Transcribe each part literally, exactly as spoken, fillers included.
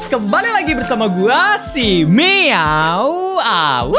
kembali lagi bersama gua si Miau Awu.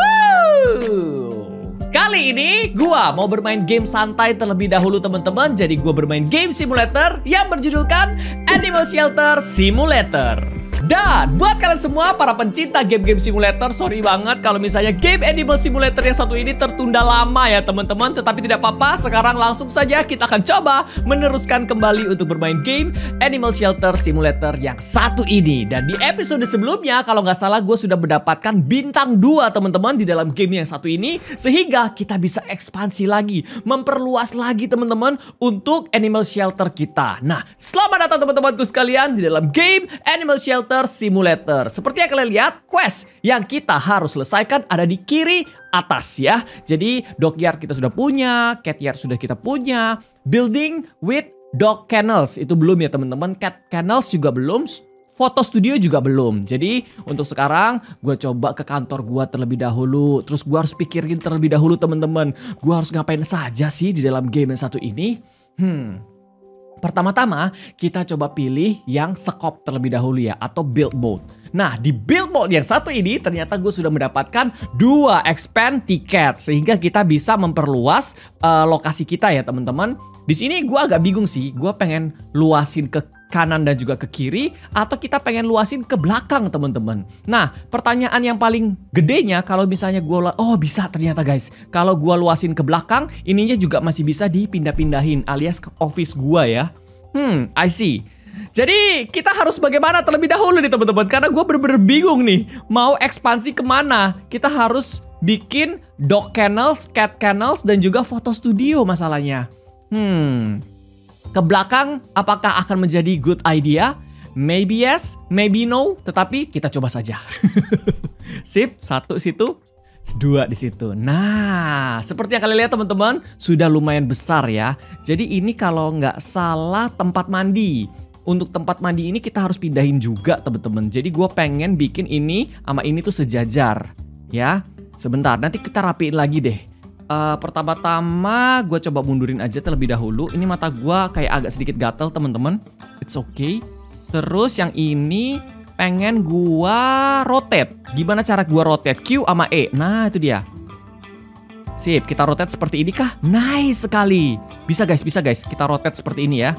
Kali ini gua mau bermain game santai terlebih dahulu teman-teman. Jadi gua bermain game simulator yang berjudulkan Animal Shelter Simulator. Dan buat kalian semua para pencinta game-game simulator, sorry banget kalau misalnya game Animal Simulator yang satu ini tertunda lama ya teman-teman. Tetapi tidak apa-apa, sekarang langsung saja kita akan coba meneruskan kembali untuk bermain game Animal Shelter Simulator yang satu ini. Dan di episode sebelumnya kalau nggak salah gue sudah mendapatkan bintang dua teman-teman di dalam game yang satu ini. Sehingga kita bisa ekspansi lagi, memperluas lagi teman-teman untuk Animal Shelter kita. Nah, selamat datang teman-temanku sekalian di dalam game Animal Shelter Simulator. Seperti yang kalian lihat, quest yang kita harus selesaikan ada di kiri atas ya. Jadi dockyard kita sudah punya, cat yard sudah kita punya, building with dog kennels itu belum ya teman-teman, cat kennels juga belum, foto studio juga belum. Jadi untuk sekarang gue coba ke kantor gue terlebih dahulu. Terus gue harus pikirin terlebih dahulu teman-teman, gue harus ngapain saja sih di dalam game yang satu ini. Hmm Pertama-tama kita coba pilih yang scope terlebih dahulu ya, atau build mode. Nah di build mode yang satu ini ternyata gue sudah mendapatkan dua expand tiket. Sehingga kita bisa memperluas uh, lokasi kita ya teman-teman. Di sini gue agak bingung sih, gue pengen luasin ke kanan dan juga ke kiri, atau kita pengen luasin ke belakang teman-teman. Nah pertanyaan yang paling gedenya kalau misalnya gue, oh bisa ternyata guys, kalau gue luasin ke belakang, ininya juga masih bisa dipindah-pindahin alias ke office gue ya. Hmm, I see. Jadi kita harus bagaimana terlebih dahulu nih teman-teman, karena gue bener-bener bingung nih mau ekspansi kemana. Kita harus bikin dog kennels, cat kennels, dan juga foto studio masalahnya. Hmm, ke belakang apakah akan menjadi good idea? Maybe yes, maybe no. Tetapi kita coba saja. Sip, satu situ, dua di situ. Nah, seperti yang kalian lihat teman-teman, sudah lumayan besar ya. Jadi ini kalau nggak salah tempat mandi. Untuk tempat mandi ini kita harus pindahin juga teman-teman. Jadi gue pengen bikin ini sama ini tuh sejajar. Ya, sebentar. Nanti kita rapiin lagi deh. Uh, Pertama-tama gue coba mundurin aja terlebih dahulu. Ini mata gue kayak agak sedikit gatel teman-teman. It's okay. Terus yang ini pengen gue rotate. Gimana cara gue rotate? Q sama E. Nah itu dia. Sip, kita rotate seperti ini kah? Nice sekali. Bisa guys, bisa guys. Kita rotate seperti ini ya.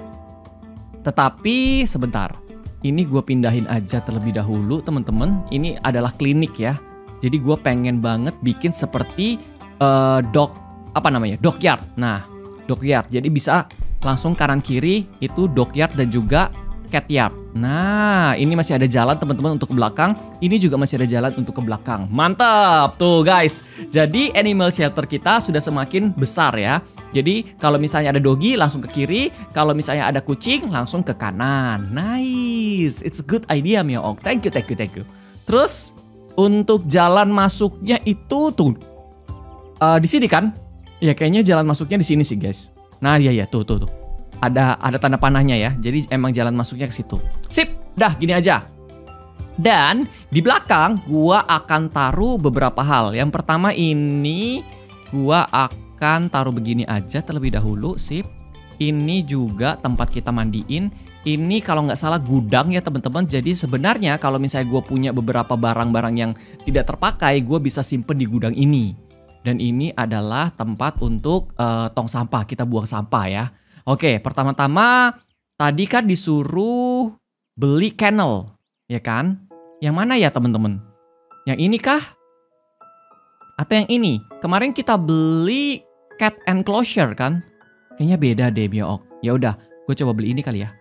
Tetapi sebentar. Ini gue pindahin aja terlebih dahulu teman-teman. Ini adalah klinik ya. Jadi gue pengen banget bikin seperti Uh, dog apa namanya dockyard. Nah dockyard jadi bisa langsung kanan kiri itu dockyard dan juga cat yard. Nah ini masih ada jalan teman-teman untuk ke belakang. Ini juga masih ada jalan untuk ke belakang. Mantap tuh guys. Jadi animal shelter kita sudah semakin besar ya. Jadi kalau misalnya ada doggy langsung ke kiri, kalau misalnya ada kucing langsung ke kanan. Nice, it's a good idea Miao. Thank you, thank you, thank you. Terus untuk jalan masuknya itu tuh Uh, di sini kan? Ya kayaknya jalan masuknya di sini sih guys. Nah iya ya tuh tuh tuh. Ada ada tanda panahnya ya. Jadi emang jalan masuknya ke situ. Sip, dah gini aja. Dan di belakang gua akan taruh beberapa hal. Yang pertama ini gua akan taruh begini aja terlebih dahulu. Sip. Ini juga tempat kita mandiin. Ini kalau nggak salah gudang ya teman-teman. Jadi sebenarnya kalau misalnya gua punya beberapa barang-barang yang tidak terpakai, gua bisa simpen di gudang ini. Dan ini adalah tempat untuk uh, tong sampah, kita buang sampah ya. Oke, pertama-tama tadi kan disuruh beli kennel, ya kan? Yang mana ya teman-teman? Yang ini kah? Atau yang ini? Kemarin kita beli cat enclosure kan? Kayaknya beda deh Miao. Ya udah, gue coba beli ini kali ya.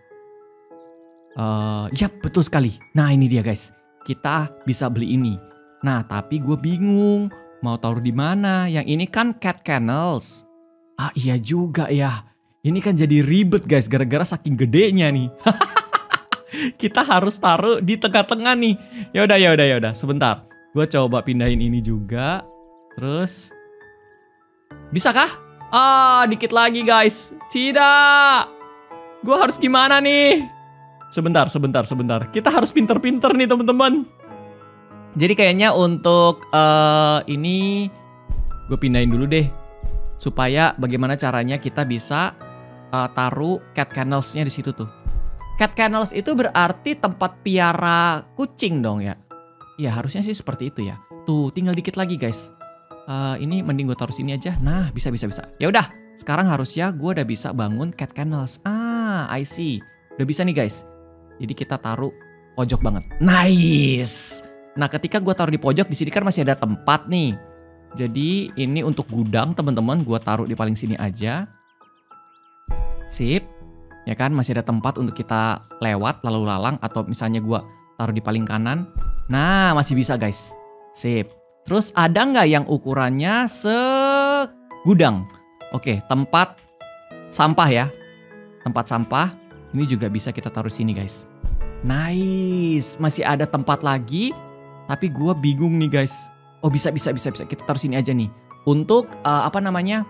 Uh, ya betul sekali. Nah ini dia guys, kita bisa beli ini. Nah tapi gue bingung mau taruh di mana? Yang ini kan cat kennels. Ah iya juga ya. Ini kan jadi ribet guys gara-gara saking gedenya nih. Kita harus taruh di tengah-tengah nih. Ya udah ya udah ya udah. Sebentar. Gue coba pindahin ini juga. Terus bisa kah? Ah dikit lagi guys. Tidak. Gue harus gimana nih? Sebentar sebentar sebentar. Kita harus pinter-pinter nih teman-teman. Jadi kayaknya untuk uh, ini gue pindahin dulu deh. Supaya bagaimana caranya kita bisa uh, taruh cat kennels-nya di situ tuh. Cat kennels itu berarti tempat piara kucing dong ya. Ya harusnya sih seperti itu ya. Tuh tinggal dikit lagi guys. Uh, ini mending gue taruh sini aja. Nah bisa bisa bisa. Ya udah. Sekarang harusnya gue udah bisa bangun cat kennels. Ah I see. Udah bisa nih guys. Jadi kita taruh pojok banget. Nice. Nah ketika gue taruh di pojok di sini kan masih ada tempat nih. Jadi ini untuk gudang teman-teman. Gue taruh di paling sini aja. Sip. Ya kan masih ada tempat untuk kita lewat lalu lalang. Atau misalnya gue taruh di paling kanan. Nah masih bisa guys. Sip. Terus ada nggak yang ukurannya segudang? Oke tempat sampah ya. Tempat sampah. Ini juga bisa kita taruh sini guys. Nice. Masih ada tempat lagi. Tapi gue bingung nih guys. Oh bisa bisa bisa bisa. Kita taruh sini aja nih. Untuk uh, apa namanya?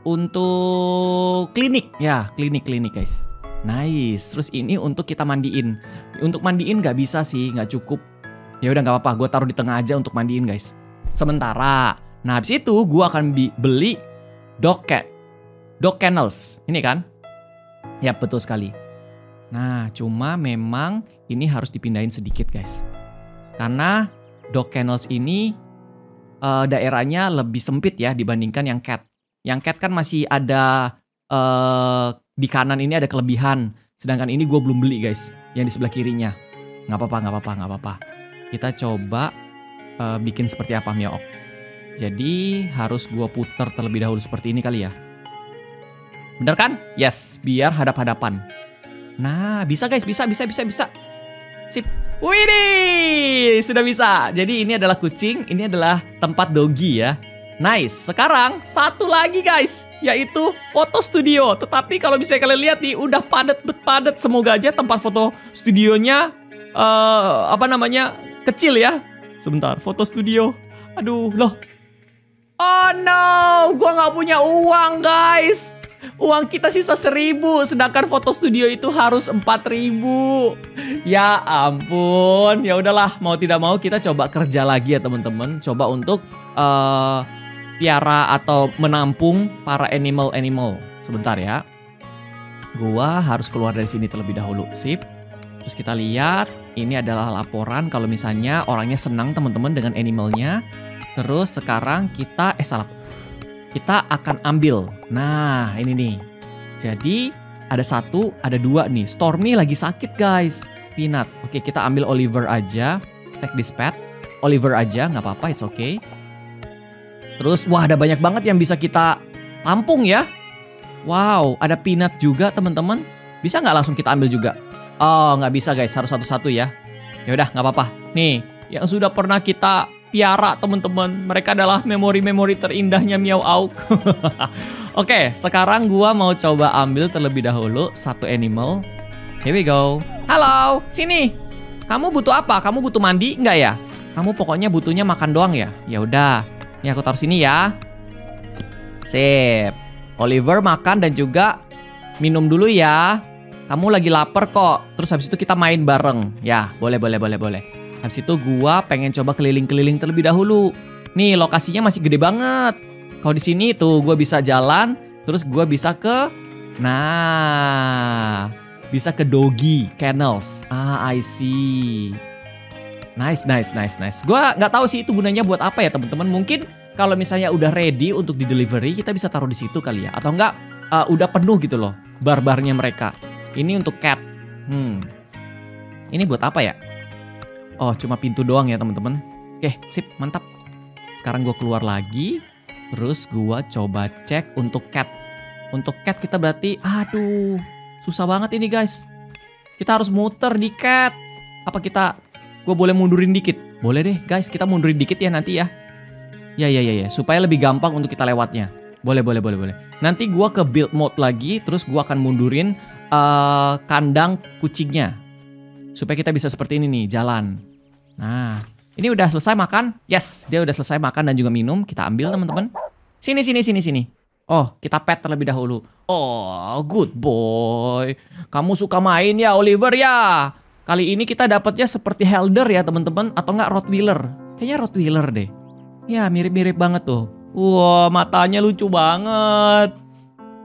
Untuk klinik. Ya klinik klinik guys. Nice. Terus ini untuk kita mandiin. Untuk mandiin nggak bisa sih, nggak cukup. Ya udah nggak apa-apa. Gue taruh di tengah aja untuk mandiin guys. Sementara. Nah habis itu gue akan beli dog cat, dog kennels. Ini kan? Ya betul sekali. Nah cuma memang ini harus dipindahin sedikit guys. Karena dog kennels ini uh, daerahnya lebih sempit ya dibandingkan yang cat. Yang cat kan masih ada uh, di kanan ini ada kelebihan. Sedangkan ini gue belum beli guys. Yang di sebelah kirinya. Nggak apa-apa, nggak apa-apa, nggak apa-apa. Kita coba uh, bikin seperti apa Miaok. Jadi harus gue puter terlebih dahulu seperti ini kali ya. Bener kan? Yes, biar hadap-hadapan. Nah, bisa guys, bisa, bisa, bisa, bisa. Sip. Widih, sudah bisa. Jadi ini adalah kucing, ini adalah tempat doggy ya. Nice. Sekarang satu lagi guys, yaitu foto studio. Tetapi kalau bisa kalian lihat nih, udah padat padat. Semoga aja tempat foto studionya uh, apa namanya kecil ya. Sebentar, foto studio. Aduh, loh. Oh no, gua nggak punya uang guys. Uang kita sisa seribu, sedangkan foto studio itu harus empat ribu. Ya ampun, ya udahlah, mau tidak mau kita coba kerja lagi ya teman-teman. Coba untuk uh, piara atau menampung para animal-animal. Sebentar ya. Gua harus keluar dari sini terlebih dahulu. Sip. Terus kita lihat, ini adalah laporan kalau misalnya orangnya senang teman-teman dengan animalnya. Terus sekarang kita, eh salah. Kita akan ambil. Nah, ini nih. Jadi, ada satu, ada dua nih. Stormy lagi sakit, guys. Peanut. Oke, kita ambil Oliver aja. Take this pet. Oliver aja, nggak apa-apa, it's okay. Terus, wah ada banyak banget yang bisa kita tampung ya. Wow, ada Peanut juga, teman-teman. Bisa nggak langsung kita ambil juga? Oh, nggak bisa, guys. Harus satu-satu ya. Ya udah, nggak apa-apa. Nih, yang sudah pernah kita piara teman-teman, mereka adalah memori-memori terindahnya Meow Auk. Oke, sekarang gua mau coba ambil terlebih dahulu satu animal. Here we go. Halo, sini. Kamu butuh apa? Kamu butuh mandi nggak ya? Kamu pokoknya butuhnya makan doang ya? Ya udah. Nih aku taruh sini ya. Sip. Oliver makan dan juga minum dulu ya. Kamu lagi lapar kok. Terus habis itu kita main bareng. Ya, boleh boleh boleh boleh. Habis itu gua pengen coba keliling-keliling terlebih dahulu. Nih lokasinya masih gede banget. Kalau di sini tuh gua bisa jalan, terus gua bisa ke, nah, bisa ke doggy kennels. Ah, I see. Nice, nice, nice, nice. Gua nggak tahu sih itu gunanya buat apa ya teman-teman. Mungkin kalau misalnya udah ready untuk di delivery, kita bisa taruh di situ kali ya. Atau enggak uh, udah penuh gitu loh bar-barnya mereka. Ini untuk cat. Hmm. Ini buat apa ya? Oh, cuma pintu doang ya teman-teman. Oke, sip, mantap. Sekarang gue keluar lagi. Terus gue coba cek untuk cat. Untuk cat kita berarti, aduh, susah banget ini guys. Kita harus muter di cat. Apa kita, gue boleh mundurin dikit? Boleh deh guys, kita mundurin dikit ya nanti ya. Ya, ya, ya, ya. Supaya lebih gampang untuk kita lewatnya. Boleh, boleh, boleh, boleh. Nanti gue ke build mode lagi. Terus gue akan mundurin uh, kandang kucingnya. Supaya kita bisa seperti ini nih, jalan. Nah, ini udah selesai makan. Yes, dia udah selesai makan dan juga minum. Kita ambil teman-teman. Sini, sini, sini, sini. Oh, kita pet terlebih dahulu. Oh, good boy. Kamu suka main ya, Oliver ya? Kali ini kita dapatnya seperti Helder ya, teman-teman. Atau enggak Rottweiler. Kayaknya Rottweiler deh. Ya, mirip-mirip banget tuh. Wah, matanya lucu banget.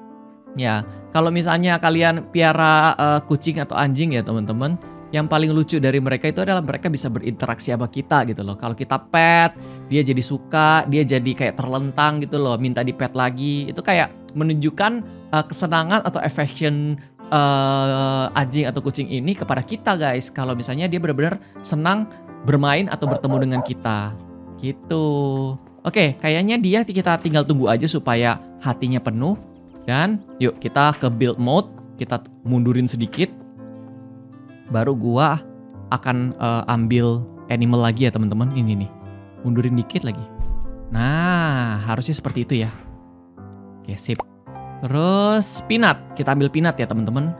Ya, kalau misalnya kalian piara uh, kucing atau anjing ya teman-teman, yang paling lucu dari mereka itu adalah mereka bisa berinteraksi sama kita gitu loh. Kalau kita pet, dia jadi suka, dia jadi kayak terlentang gitu loh, minta di pet lagi. Itu kayak menunjukkan uh, kesenangan atau affection uh, anjing atau kucing ini kepada kita guys. Kalau misalnya dia benar-benar senang bermain atau bertemu dengan kita. Gitu. Oke, kayaknya dia kita tinggal tunggu aja supaya hatinya penuh. Dan yuk kita ke build mode, kita mundurin sedikit. Baru gua akan uh, ambil animal lagi ya teman-teman. Ini nih, mundurin dikit lagi. Nah, harusnya seperti itu ya. Oke, sip. Terus peanut, kita ambil peanut ya teman-teman.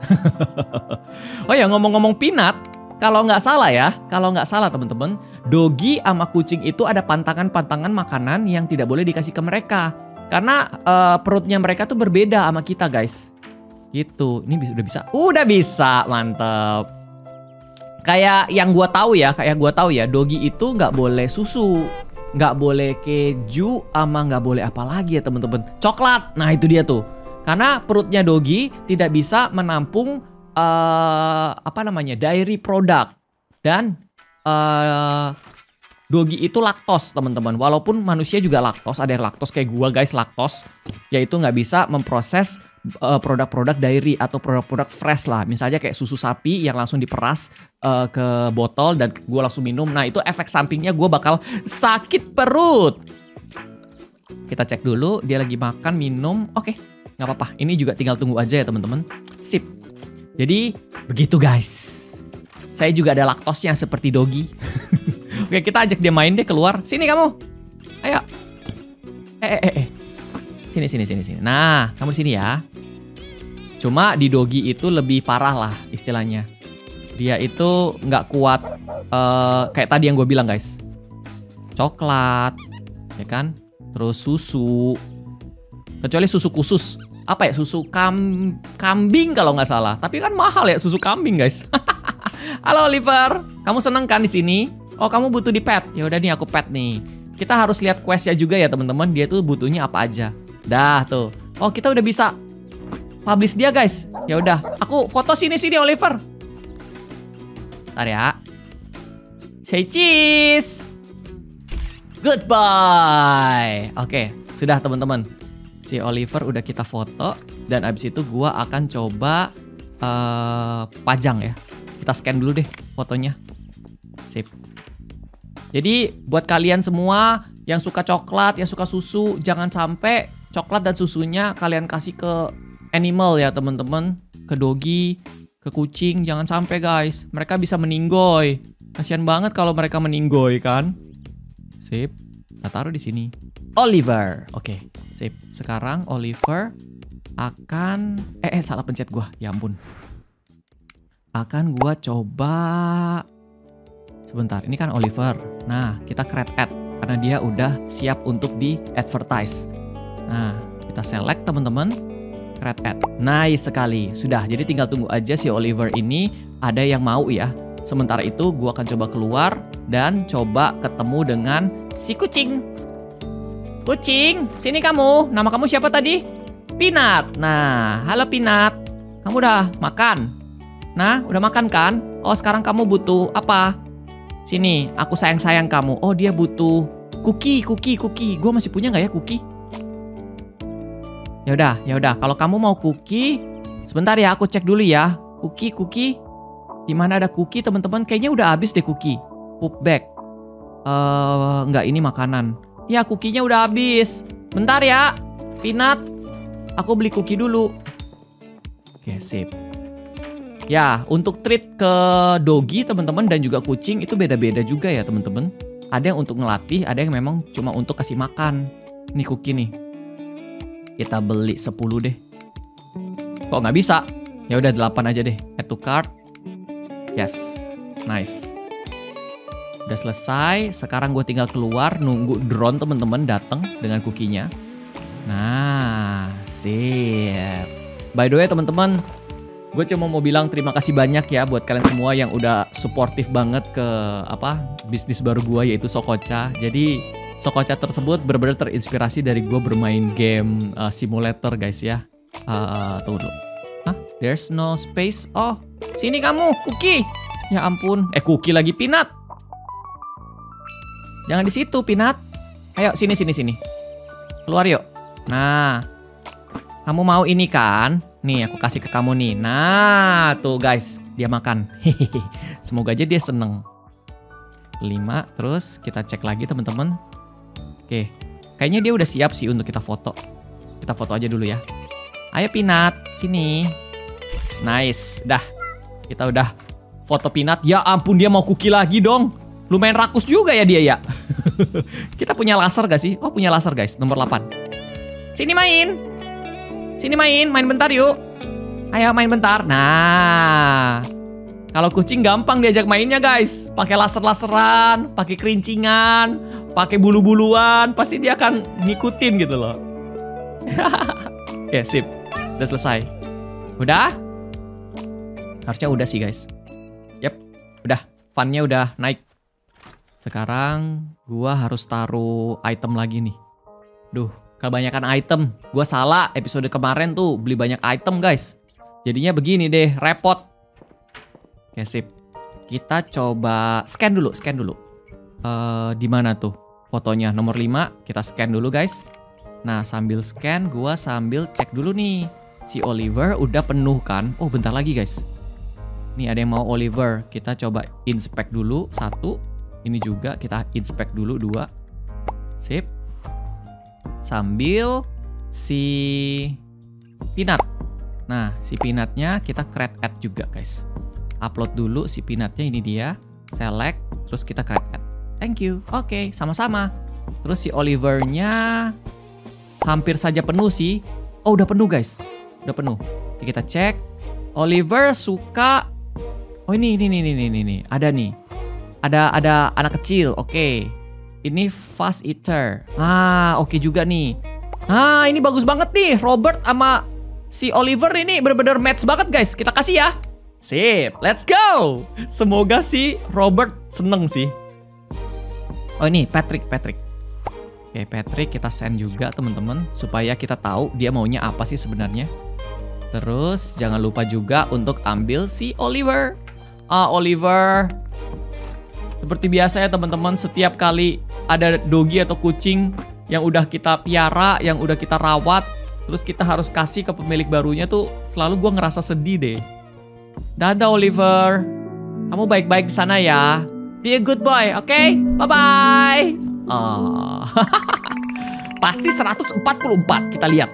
Oh ya, ngomong-ngomong peanut, kalau nggak salah ya, kalau nggak salah teman-teman, doggy sama kucing itu ada pantangan-pantangan makanan yang tidak boleh dikasih ke mereka. Karena uh, perutnya mereka tuh berbeda sama kita guys. Gitu. Ini bisa, udah bisa. Udah bisa, mantep. Kayak yang gua tahu ya, kayak gua tahu ya, doggy itu nggak boleh susu, nggak boleh keju, sama nggak boleh apa lagi ya teman-teman. Coklat. Nah itu dia tuh. Karena perutnya doggy tidak bisa menampung uh, apa namanya dairy product dan uh, doggy itu laktos teman-teman. Walaupun manusia juga laktos, ada yang laktos kayak gua guys laktos, yaitu nggak bisa memproses produk-produk uh, dairy atau produk-produk fresh lah. Misalnya kayak susu sapi yang langsung diperas uh, ke botol dan gua langsung minum. Nah itu efek sampingnya gua bakal sakit perut. Kita cek dulu dia lagi makan minum. Oke, nggak apa-apa. Ini juga tinggal tunggu aja ya teman-teman. Sip. Jadi begitu guys. Saya juga ada laktosnya seperti doggy. Oke, kita ajak dia main deh keluar. Sini kamu. Ayo. Eh, eh, eh. Sini, sini, sini, sini. Nah, kamu sini ya. Cuma di doggy itu lebih parah lah istilahnya. Dia itu nggak kuat. Uh, kayak tadi yang gue bilang guys. Coklat. Ya kan? Terus susu. Kecuali susu khusus. Apa ya? Susu kam kambing kalau nggak salah. Tapi kan mahal ya susu kambing guys. Halo Oliver. Kamu seneng kan di sini? Oh kamu butuh di pet, ya udah nih aku pet nih. Kita harus lihat questnya juga ya teman-teman. Dia tuh butuhnya apa aja. Dah tuh. Oh kita udah bisa publish dia guys. Ya udah. Aku foto sini sini Oliver. Bentar ya. Say cheese. Goodbye. Oke sudah teman-teman. Si Oliver udah kita foto dan abis itu gua akan coba uh, pajang ya. Kita scan dulu deh fotonya. Sip. Jadi buat kalian semua yang suka coklat, yang suka susu, jangan sampai coklat dan susunya kalian kasih ke animal ya teman-teman. Ke doggy, ke kucing, jangan sampai guys. Mereka bisa meninggoy. Kasian banget kalau mereka meninggoy kan. Sip. Kita taruh di sini. Oliver. Oke, sip. Sekarang Oliver akan eh, eh salah pencet gua. Ya ampun. Akan gua coba. Sebentar, ini kan Oliver. Nah, kita create ad karena dia udah siap untuk di advertise. Nah, kita select teman-teman, create ad. Nice sekali, sudah. Jadi tinggal tunggu aja si Oliver ini ada yang mau ya. Sementara itu, gua akan coba keluar dan coba ketemu dengan si kucing. Kucing, sini kamu. Nama kamu siapa tadi? Peanut. Nah, halo Peanut. Kamu udah makan? Nah, udah makan kan? Oh, sekarang kamu butuh apa? Sini, aku sayang-sayang kamu. Oh, dia butuh cookie, cookie, cookie. Gue masih punya nggak ya cookie? Ya udah, ya udah. Kalau kamu mau cookie, sebentar ya, aku cek dulu ya. Cookie, cookie. Di mana ada cookie, teman-teman? Kayaknya udah habis deh cookie. Poop bag. Eh, uh, nggak ini makanan. Ya, cookie-nya udah habis. Bentar ya, Peanut. Aku beli cookie dulu. Oke, sip. Ya, untuk treat ke doggy teman-teman dan juga kucing itu beda-beda juga ya teman-teman. Ada yang untuk ngelatih, ada yang memang cuma untuk kasih makan. Nih cookie nih. Kita beli sepuluh deh. Kok nggak bisa? Ya udah delapan aja deh. Add to cart. Yes. Nice. Udah selesai. Sekarang gue tinggal keluar nunggu drone teman-teman datang dengan cookie-nya. Nah, sip. By the way teman-teman, gue cuma mau bilang terima kasih banyak ya buat kalian semua yang udah suportif banget ke apa bisnis baru gue yaitu Sokocha. Jadi Sokocha tersebut benar-benar terinspirasi dari gue bermain game uh, simulator guys ya. Uh, tunggu dulu. Hah? There's no space. Oh, sini kamu, Cookie. Ya ampun. Eh, Cookie lagi, Peanut. Jangan di situ, Peanut. Ayo, sini, sini, sini. Keluar yuk. Nah, kamu mau ini kan? Nih, aku kasih ke kamu nih. Nah, tuh guys, dia makan. Hehehe. Semoga aja dia seneng. lima, terus kita cek lagi teman-teman. Oke, kayaknya dia udah siap sih untuk kita foto. Kita foto aja dulu ya. Ayo Peanut, sini. Nice, dah. Kita udah foto Peanut. Ya ampun, dia mau Cookie lagi dong. Lumayan rakus juga ya dia ya. Kita punya laser gak sih? Oh, punya laser guys, nomor delapan. Sini main. Sini main, main bentar yuk. Ayo main bentar. Nah, kalau kucing gampang diajak mainnya guys. Pakai laser-laseran, pakai kerincingan, pakai bulu-buluan, pasti dia akan ngikutin gitu loh. Oke, sip. Udah selesai. Udah? Harusnya udah sih guys. Yap, udah. Funnya udah naik. Sekarang gua harus taruh item lagi nih. Duh, kebanyakan item. Gua salah episode kemarin tuh beli banyak item guys. Jadinya begini deh, repot. Oke, sip. Kita coba scan dulu, scan dulu. Uh, di mana tuh fotonya? Nomor lima, kita scan dulu guys. Nah, sambil scan, gua sambil cek dulu nih. Si Oliver udah penuh kan? Oh, bentar lagi guys. Nih ada yang mau Oliver. Kita coba inspect dulu, satu. Ini juga kita inspect dulu, dua. Sip. Sambil si Peanut. Nah, si Peanutnya kita create add juga guys. Upload dulu si Peanutnya, ini dia. Select, terus kita create add. Thank you. Oke, okay, sama-sama. Terus si Olivernya hampir saja penuh sih. Oh, udah penuh guys. Udah penuh. Jadi kita cek. Oliver suka. Oh ini, ini, ini, ini, ini, ini. Ada nih. Ada, ada anak kecil. Oke. Okay. Ini fast eater. Ah, oke okay juga nih. Ah, ini bagus banget nih. Robert sama si Oliver ini bener-bener match banget guys. Kita kasih ya. Sip, let's go. Semoga si Robert seneng sih. Oh ini Patrick, Patrick. Oke, Patrick kita send juga teman-teman supaya kita tahu dia maunya apa sih sebenarnya. Terus jangan lupa juga untuk ambil si Oliver. Ah, Oliver. Seperti biasa ya teman-teman, setiap kali ada doggy atau kucing yang udah kita piara, yang udah kita rawat, terus kita harus kasih ke pemilik barunya tuh, selalu gue ngerasa sedih deh. Dadah Oliver. Kamu baik-baik di sana ya. Be a good boy, oke? Okay? Bye-bye. Oh. Pasti seratus empat puluh empat, kita lihat.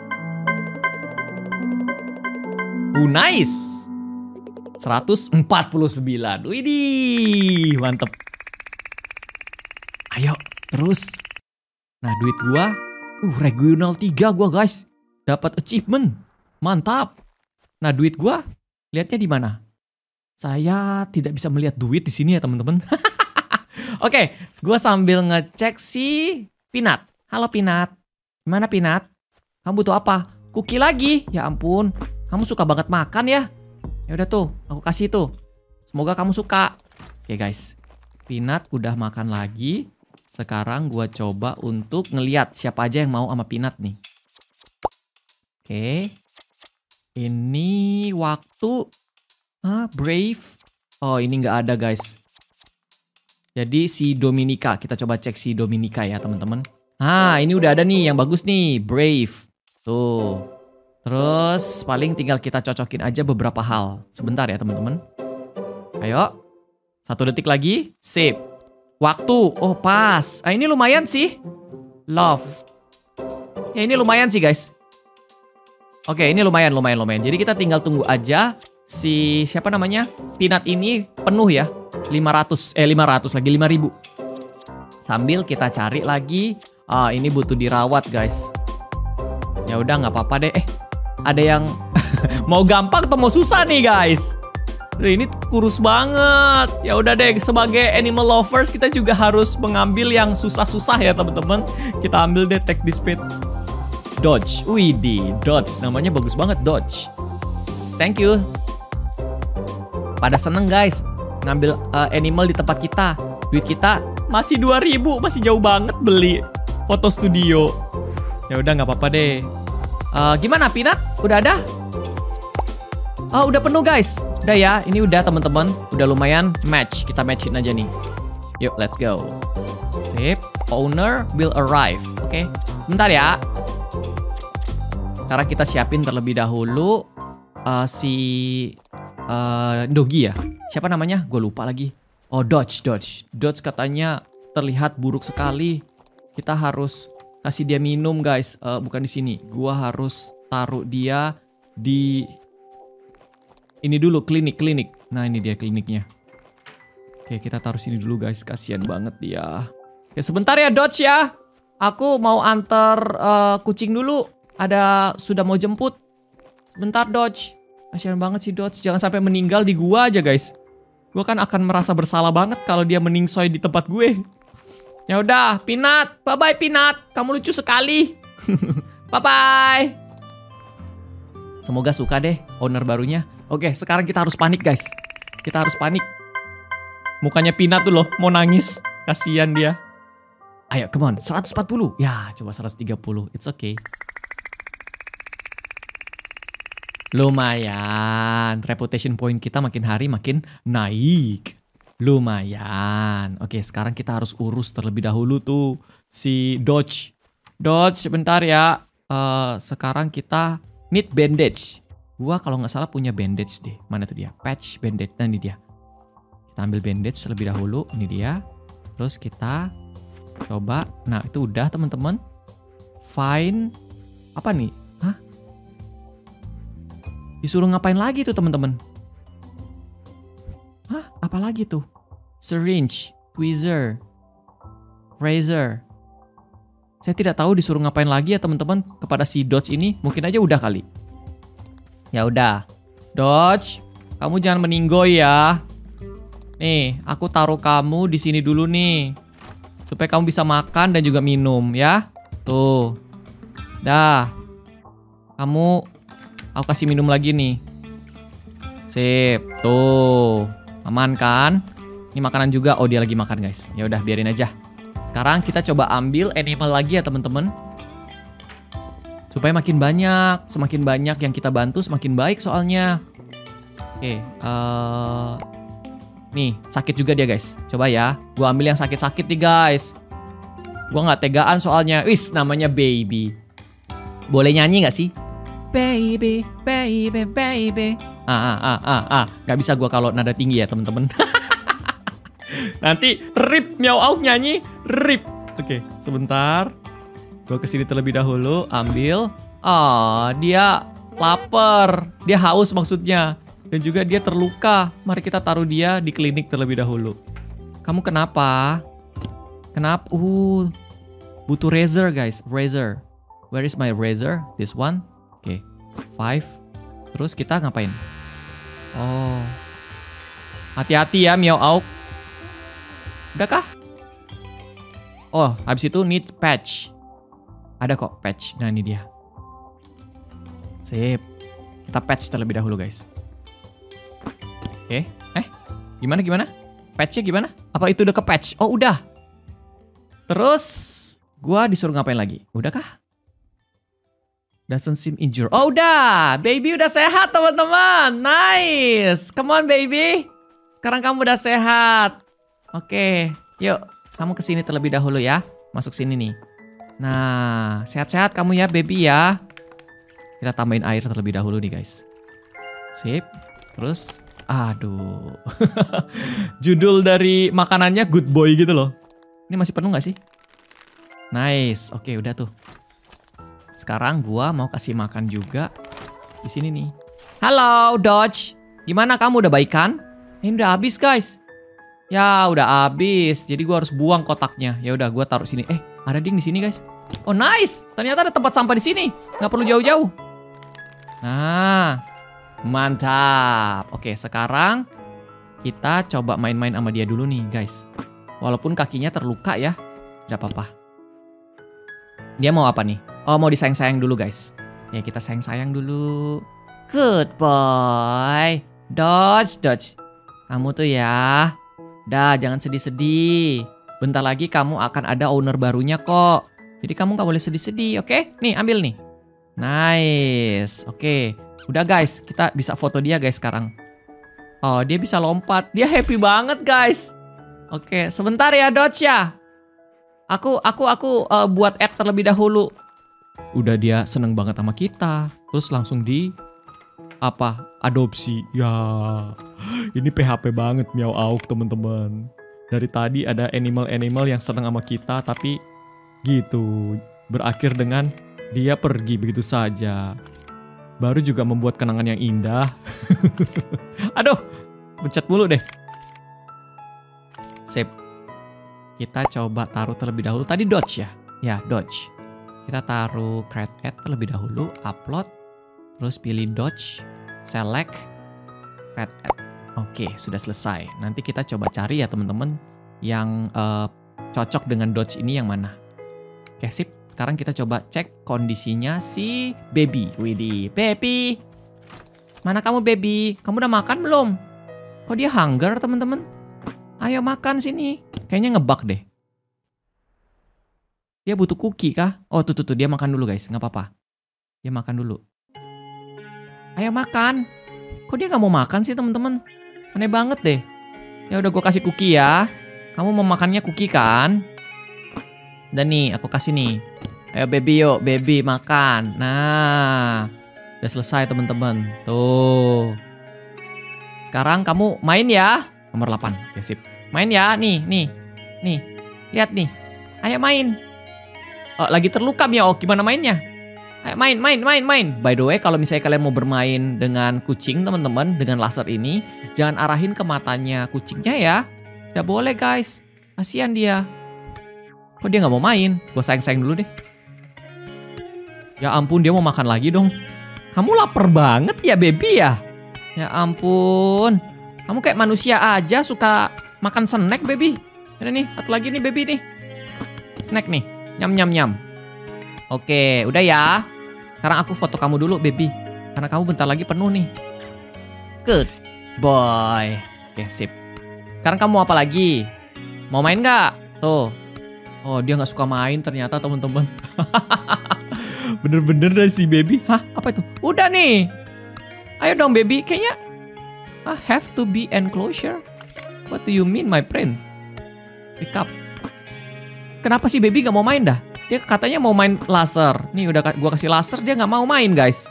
Oh, nice. seratus empat puluh sembilan. Widih, mantep. Ayo, terus. Nah, duit gua, uh, regional tiga gua, guys. Dapat achievement. Mantap. Nah, duit gua lihatnya di mana? Saya tidak bisa melihat duit di sini ya, teman-teman. Oke, gua sambil ngecek si Peanut. Halo Peanut. Gimana Peanut? Kamu butuh apa? Cookie lagi? Ya ampun. Kamu suka banget makan ya? Ya udah tuh, aku kasih tuh. Semoga kamu suka. Oke guys, Peanut udah makan lagi. Sekarang gua coba untuk ngeliat siapa aja yang mau sama Peanut nih. Oke. Ini waktu ah, Brave. Oh, ini nggak ada guys. Jadi si Dominica, kita coba cek si Dominica ya teman-teman. Ah, ini udah ada nih yang bagus nih, Brave. Tuh. Terus paling tinggal kita cocokin aja beberapa hal. Sebentar ya teman-teman. Ayo. Satu detik lagi. Sip. Waktu. Oh pas. Ah, ini lumayan sih. Love. Ya ini lumayan sih guys. Oke ini lumayan lumayan lumayan. Jadi kita tinggal tunggu aja. Si siapa namanya? Peanut ini penuh ya. lima ratus. Eh lima ratus lagi. lima ribu. Sambil kita cari lagi. Ah ini butuh dirawat guys. Ya udah nggak apa-apa deh. Eh. Ada yang mau gampang atau mau susah nih guys. Ini kurus banget. Ya udah deh, sebagai animal lovers kita juga harus mengambil yang susah-susah ya teman-teman. Kita ambil deh take this pet. Dodge. Widih, Dodge. Namanya bagus banget Dodge. Thank you. Pada seneng guys ngambil uh, animal di tempat kita. Duit kita masih dua ribu, masih jauh banget beli foto studio. Ya udah nggak apa-apa deh. Uh, gimana Peanut? Udah ada? Oh, udah penuh guys. Udah ya, ini udah teman-teman. Udah lumayan match. Kita matchin aja nih. Yuk, let's go. Sip. Owner will arrive. Oke, okay. Bentar ya. Sekarang kita siapin terlebih dahulu uh, si uh, Doggy ya. Siapa namanya? Gue lupa lagi. Oh, Dodge, Dodge. Dodge katanya terlihat buruk sekali. Kita harus kasih dia minum guys. Uh, bukan di sini. Gua harus taruh dia di ini dulu, klinik, klinik. Nah, ini dia kliniknya. Oke, kita taruh sini dulu guys. Kasian banget dia. Oke, sebentar ya Dodge ya. Aku mau antar uh, kucing dulu. Ada sudah mau jemput. Bentar Dodge. Kasian banget sih Dodge. Jangan sampai meninggal di gua aja guys. Gua kan akan merasa bersalah banget kalau dia meningsoy di tempat gue. Ya udah, Peanut. Bye-bye Peanut. Kamu lucu sekali. Bye-bye. Semoga suka deh owner barunya. Oke, sekarang kita harus panik guys. Kita harus panik. Mukanya Peanut tuh loh, mau nangis. Kasian dia. Ayo, come on. seratus empat puluh. Ya, coba seratus tiga puluh. It's okay. Lumayan. Reputation point kita makin hari makin naik. Lumayan. Oke, sekarang kita harus urus terlebih dahulu tuh si Dodge. Dodge, sebentar ya. Uh, sekarang kita need bandage. Gua kalau nggak salah punya bandage deh. Mana tuh dia? Patch bandage. Nah, ini dia. Kita ambil bandage terlebih dahulu. Ini dia. Terus kita coba. Nah, itu udah teman-teman. Find. Apa nih? Hah? Disuruh ngapain lagi tuh teman-teman? Hah? Apa lagi tuh? Syringe, tweezer, razor. Saya tidak tahu disuruh ngapain lagi ya teman-teman kepada si Dodge ini. Mungkin aja udah kali. Ya udah. Dodge, kamu jangan meninggoy ya. Nih, aku taruh kamu di sini dulu nih. Supaya kamu bisa makan dan juga minum ya. Tuh. Dah. Kamu aku kasih minum lagi nih. Sip. Tuh. Aman kan? Ini makanan juga. Oh, dia lagi makan guys. Ya udah, biarin aja. Sekarang kita coba ambil animal lagi ya teman-teman. Supaya makin banyak. Semakin banyak yang kita bantu semakin baik soalnya. Oke. Uh, nih, sakit juga dia guys. Coba ya. Gua ambil yang sakit-sakit nih guys. Gua nggak tegaan soalnya. Wis, namanya baby. Boleh nyanyi nggak sih? Baby, baby, baby. Ah, ah, ah, ah, ah. Gak bisa gua kalau nada tinggi ya teman-teman. Nanti rip Meow Auk nyanyi rip. Oke, sebentar. Gua kesini terlebih dahulu, ambil. Ah, dia lapar. Dia haus maksudnya. Dan juga dia terluka. Mari kita taruh dia di klinik terlebih dahulu. Kamu kenapa? Kenapa? Uh, butuh razor guys, razor. Where is my razor? This one. Oke, okay. Five. Terus kita ngapain? Oh, hati-hati ya Meow Auk. Udah kah? Oh, habis itu need patch. Ada kok patch. Nah, ini dia. Sip. Kita patch terlebih dahulu guys. Oke. Okay. Eh, gimana gimana? Patchnya gimana? Apa itu udah ke patch? Oh, udah. Terus gua disuruh ngapain lagi? Udah kah? Doesn't seem injured. Oh, udah. Baby udah sehat teman-teman. Nice. Come on baby. Sekarang kamu udah sehat. Oke, yuk. Kamu kesini terlebih dahulu ya. Masuk sini nih. Nah, sehat-sehat kamu ya baby ya. Kita tambahin air terlebih dahulu nih guys. Sip. Terus, aduh. Judul dari makanannya good boy gitu loh. Ini masih penuh gak sih? Nice. Oke, udah tuh. Sekarang gua mau kasih makan juga. Di sini nih. Halo Dodge. Gimana kamu udah baikan? Ini udah habis guys. Ya udah habis. Jadi gua harus buang kotaknya. Ya udah gua taruh sini. Eh, ada ding di sini guys. Oh nice. Ternyata ada tempat sampah di sini. Nggak perlu jauh-jauh. Nah, mantap. Oke, sekarang kita coba main-main sama dia dulu nih guys. Walaupun kakinya terluka ya. Tidak apa-apa. Dia mau apa nih? Oh, mau disayang-sayang dulu guys. Ya, kita sayang-sayang dulu. Good boy. Dodge, Dodge. Kamu tuh ya. Dah, jangan sedih-sedih. Bentar lagi kamu akan ada owner barunya kok. Jadi kamu gak boleh sedih-sedih, oke? Nih, ambil nih. Nice. Oke. Udah guys, kita bisa foto dia guys sekarang. Oh, dia bisa lompat. Dia happy banget guys. Oke, sebentar ya Dodge ya. Aku aku aku uh, buat add terlebih dahulu. Udah dia seneng banget sama kita. Terus langsung di apa? Adopsi. Ya. Ini P H P banget Meow Auk teman-teman. Dari tadi ada animal-animal yang seneng sama kita tapi gitu. Berakhir dengan dia pergi begitu saja. Baru juga membuat kenangan yang indah. Aduh, pencet mulu deh. Sip. Kita coba taruh terlebih dahulu. Tadi Dodge ya? Ya, Dodge. Kita taruh create add terlebih dahulu. Upload. Terus pilih Dodge. Select. Create add. Oke, sudah selesai. Nanti kita coba cari ya teman-teman. Yang uh, cocok dengan Dodge ini yang mana. Oke, sip. Sekarang kita coba cek kondisinya si baby. Widih, baby. Mana kamu baby? Kamu udah makan belum? Kok dia hunger teman-teman? Ayo makan sini. Kayaknya ngebug deh. Dia butuh cookie kah? Oh tuh tuh tuh dia makan dulu guys. Nggak apa-apa. Dia makan dulu. Ayo makan. Kok dia nggak mau makan sih teman-teman? Aneh banget deh. Ya udah gue kasih cookie ya. Kamu mau makannya cookie kan? Dan nih aku kasih nih. Ayo baby yuk, baby makan. Nah, udah selesai teman-teman. Tuh. Sekarang kamu main ya. Nomor delapan. Oke, sip. Main ya, nih, nih. Nih. Lihat nih. Ayo main. Oh, lagi terluka ya. Oh, gimana mainnya? Ayo main, main, main, main. By the way, kalau misalnya kalian mau bermain dengan kucing, teman-teman, dengan laser ini, jangan arahin ke matanya kucingnya ya. Tidak boleh, guys. Kasihan dia. Kok dia nggak mau main? Gue sayang-sayang dulu deh. Ya ampun, dia mau makan lagi dong. Kamu lapar banget ya, baby ya? Ya ampun. Kamu kayak manusia aja suka makan snack, baby. Ini nih, satu lagi nih, baby nih. Snack nih. Nyam, nyam, nyam. Oke, udah ya. Sekarang aku foto kamu dulu, baby. Karena kamu bentar lagi penuh nih. Good boy. Oke, sip. Sekarang kamu apa lagi? Mau main nggak? Tuh. Oh, dia nggak suka main ternyata, teman-teman. Bener-bener dari si baby. Hah? Apa itu? Udah nih. Ayo dong, baby. Kayaknya I have to be enclosure. What do you mean, my friend? Pick up. Kenapa sih baby nggak mau main dah? Dia katanya mau main laser. Nih udah gua kasih laser, dia nggak mau main, guys.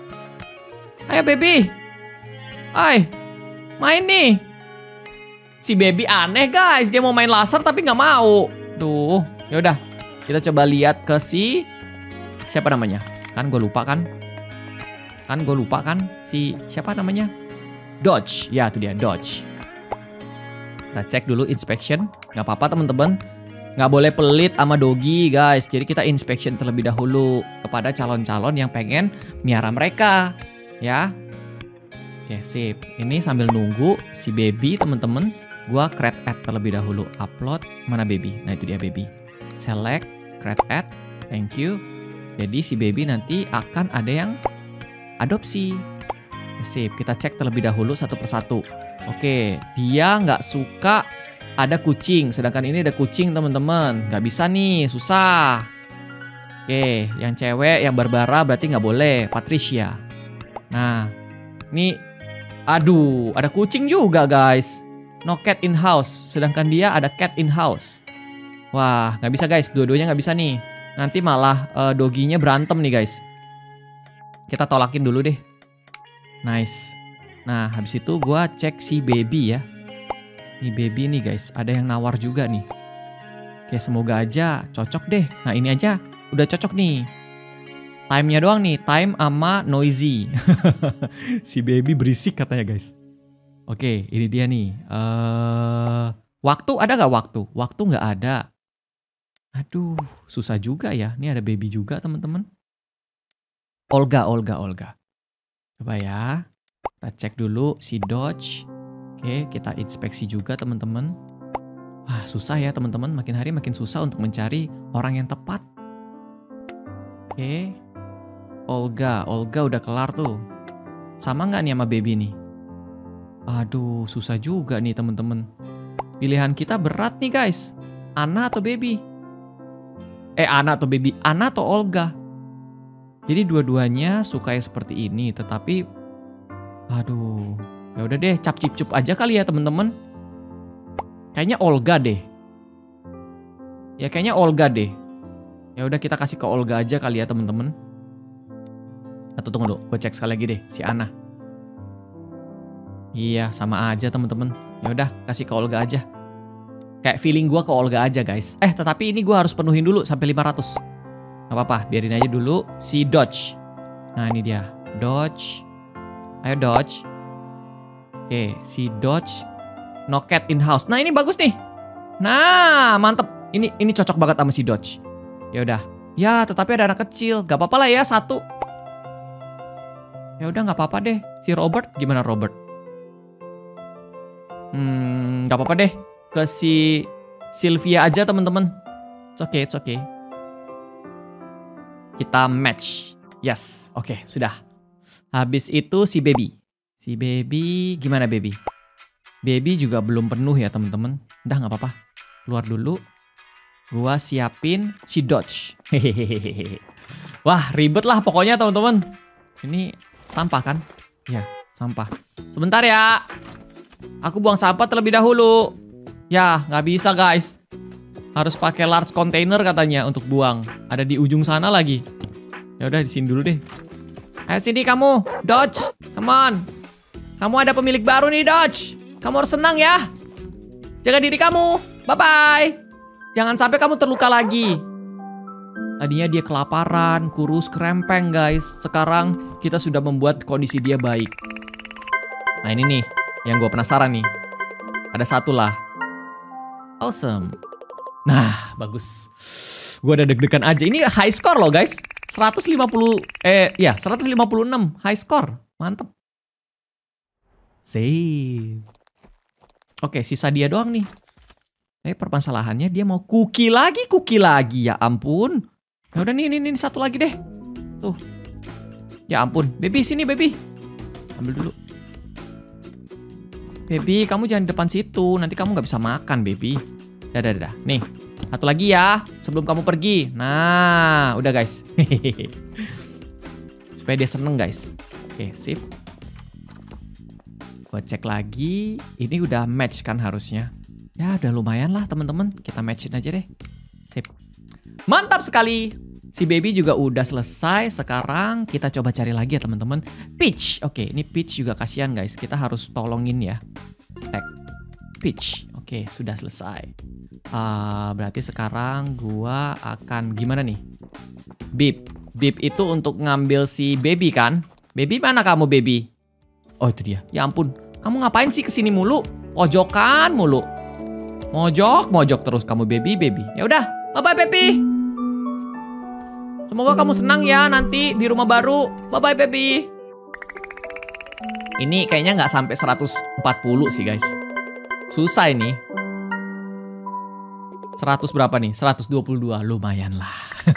Ayo, baby. Ay, main nih. Si baby aneh, guys. Dia mau main laser tapi nggak mau. Tuh, yaudah. Kita coba lihat ke si siapa namanya? Kan gue lupa kan? Kan gue lupa kan? Si siapa namanya? Dodge. Ya, itu dia Dodge. Kita cek dulu inspection. Nggak apa-apa teman-teman. Nggak boleh pelit sama doggy, guys. Jadi kita inspection terlebih dahulu kepada calon-calon yang pengen miara mereka, ya. Oke, sip. Ini sambil nunggu si baby, teman-teman. Gua create add terlebih dahulu. Upload. Mana baby? Nah, itu dia baby. Select. Create add. Thank you. Jadi si baby nanti akan ada yang adopsi. Oke, sip. Kita cek terlebih dahulu satu persatu. Oke. Dia nggak suka ada kucing. Sedangkan ini ada kucing, teman-teman. Nggak bisa nih. Susah. Oke. Yang cewek, yang Barbara berarti nggak boleh. Patricia. Nah. Ini. Aduh. Ada kucing juga, guys. No cat in house. Sedangkan dia ada cat in house. Wah, nggak bisa guys. Dua-duanya nggak bisa nih. Nanti malah uh, doginya berantem nih guys. Kita tolakin dulu deh. Nice. Nah, habis itu gua cek si baby ya. Nih baby nih guys. Ada yang nawar juga nih. Oke, semoga aja cocok deh. Nah, ini aja udah cocok nih. Time-nya doang nih. Time sama noisy. Si baby berisik katanya guys. Oke, ini dia nih. Uh, waktu ada nggak waktu? Waktu nggak ada. Aduh, susah juga ya. Ini ada baby juga, teman-teman. Olga, Olga, Olga. Coba ya. Kita cek dulu si Dodge. Oke, kita inspeksi juga, teman-teman. Ah, susah ya, teman-teman. Makin hari makin susah untuk mencari orang yang tepat. Oke. Olga, Olga udah kelar tuh. Sama nggak nih sama baby nih? Aduh, susah juga nih teman-teman. Pilihan kita berat nih guys. Ana atau baby? Eh, Ana atau baby? Ana atau Olga? Jadi dua-duanya suka yang seperti ini, tetapi aduh, ya udah deh, cap cip cup aja kali ya teman-teman. Kayaknya Olga deh. Ya kayaknya Olga deh. Ya udah kita kasih ke Olga aja kali ya teman-teman. Atau tunggu dulu, gue cek sekali lagi deh si Ana. Iya, sama aja teman-teman. Ya udah, kasih ke Olga aja. Kayak feeling gue ke Olga aja guys. Eh, tetapi ini gue harus penuhin dulu sampai lima ratus. Gak apa-apa, biarin aja dulu si Dodge. Nah, ini dia. Dodge. Ayo Dodge. Oke, si Dodge. No cat in house. Nah, ini bagus nih. Nah, mantep. Ini ini cocok banget sama si Dodge. Ya udah. Ya, tetapi ada anak kecil. Gak apa-apa lah ya, satu. Ya udah, gak apa-apa deh. Si Robert, gimana Robert? Hmm, gak apa-apa deh. Ke si Sylvia aja teman-teman. It's okay, it's okay. Kita match. Yes, oke, okay, sudah. Habis itu si Baby. Si Baby, gimana Baby? Baby juga belum penuh ya teman-teman. Udah nggak apa-apa. Keluar dulu. Gua siapin si Dodge. Hehehe. Wah, ribet lah pokoknya teman-teman. Ini sampah kan? Ya, sampah. Sebentar ya. Aku buang sampah terlebih dahulu. Ya, nggak bisa guys. Harus pakai large container katanya untuk buang. Ada di ujung sana lagi. Ya udah di sini dulu deh. Ayo sini kamu, Dodge. Come on. Kamu ada pemilik baru nih, Dodge. Kamu harus senang ya. Jaga diri kamu. Bye-bye. Jangan sampai kamu terluka lagi. Tadinya dia kelaparan, kurus, kerempeng guys. Sekarang kita sudah membuat kondisi dia baik. Nah ini nih, yang gue penasaran nih. Ada satu lah. Awesome. Nah, bagus. Gue udah deg-degan aja. Ini high score loh guys. seratus lima puluh, eh ya seratus lima puluh enam high score. Mantep. Save. Oke, sisa dia doang nih. Eh, permasalahannya dia mau cookie lagi, cookie lagi. Ya ampun. Ya udah nih, nih, nih, satu lagi deh. Tuh. Ya ampun. Baby, sini baby. Ambil dulu. Baby, kamu jangan di depan situ. Nanti kamu nggak bisa makan, baby. Dadah, dadah. Nih, satu lagi ya. Sebelum kamu pergi. Nah, udah guys. Supaya dia seneng guys. Oke, sip. Gua cek lagi. Ini udah match kan harusnya. Ya, udah lumayan lah teman-teman. Kita matchin aja deh. Sip. Mantap sekali. Si baby juga udah selesai. Sekarang kita coba cari lagi ya teman-teman. Peach. Oke, ini Peach juga kasihan guys. Kita harus tolongin ya. Tag. Peach. Oke, sudah selesai. Uh, berarti sekarang gua akan gimana nih? Beep. Beep itu untuk ngambil si baby kan? Baby mana kamu baby? Oh itu dia. Ya ampun. Kamu ngapain sih kesini mulu? Pojokan mulu. Mojok, mojok terus kamu baby, baby. Ya udah. Bye-bye baby. Semoga kamu senang ya nanti di rumah baru. Bye-bye baby. Ini kayaknya nggak sampai seratus empat puluh sih guys. Susah ini. seratus berapa nih? seratus dua puluh dua. Lumayan lah.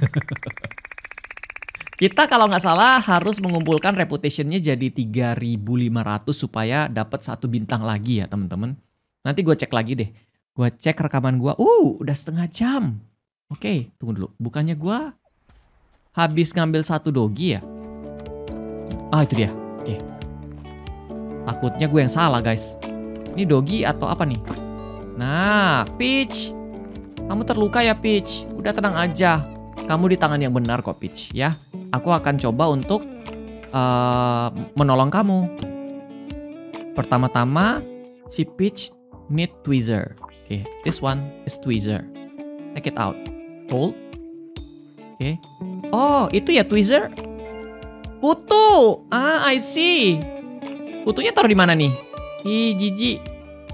Kita kalau nggak salah harus mengumpulkan reputationnya jadi tiga ribu lima ratus supaya dapat satu bintang lagi ya teman-teman. Nanti gue cek lagi deh. Gue cek rekaman gue. Uh, udah setengah jam. Oke, tunggu dulu. Bukannya gue habis ngambil satu dogi ya? Ah, itu dia. Oke. Takutnya gue yang salah, guys. Ini dogi atau apa nih? Nah, Peach. Kamu terluka ya, Peach. Udah tenang aja. Kamu di tangan yang benar kok, Peach. Ya, aku akan coba untuk uh, menolong kamu. Pertama-tama, si Peach need tweezer. Oke, okay, this one is tweezer. Take it out. Hold. Oke. Okay. Oh, itu ya tweezer? Kutu. Ah, I see. Kutunya taruh di mana nih? Ih, jijik.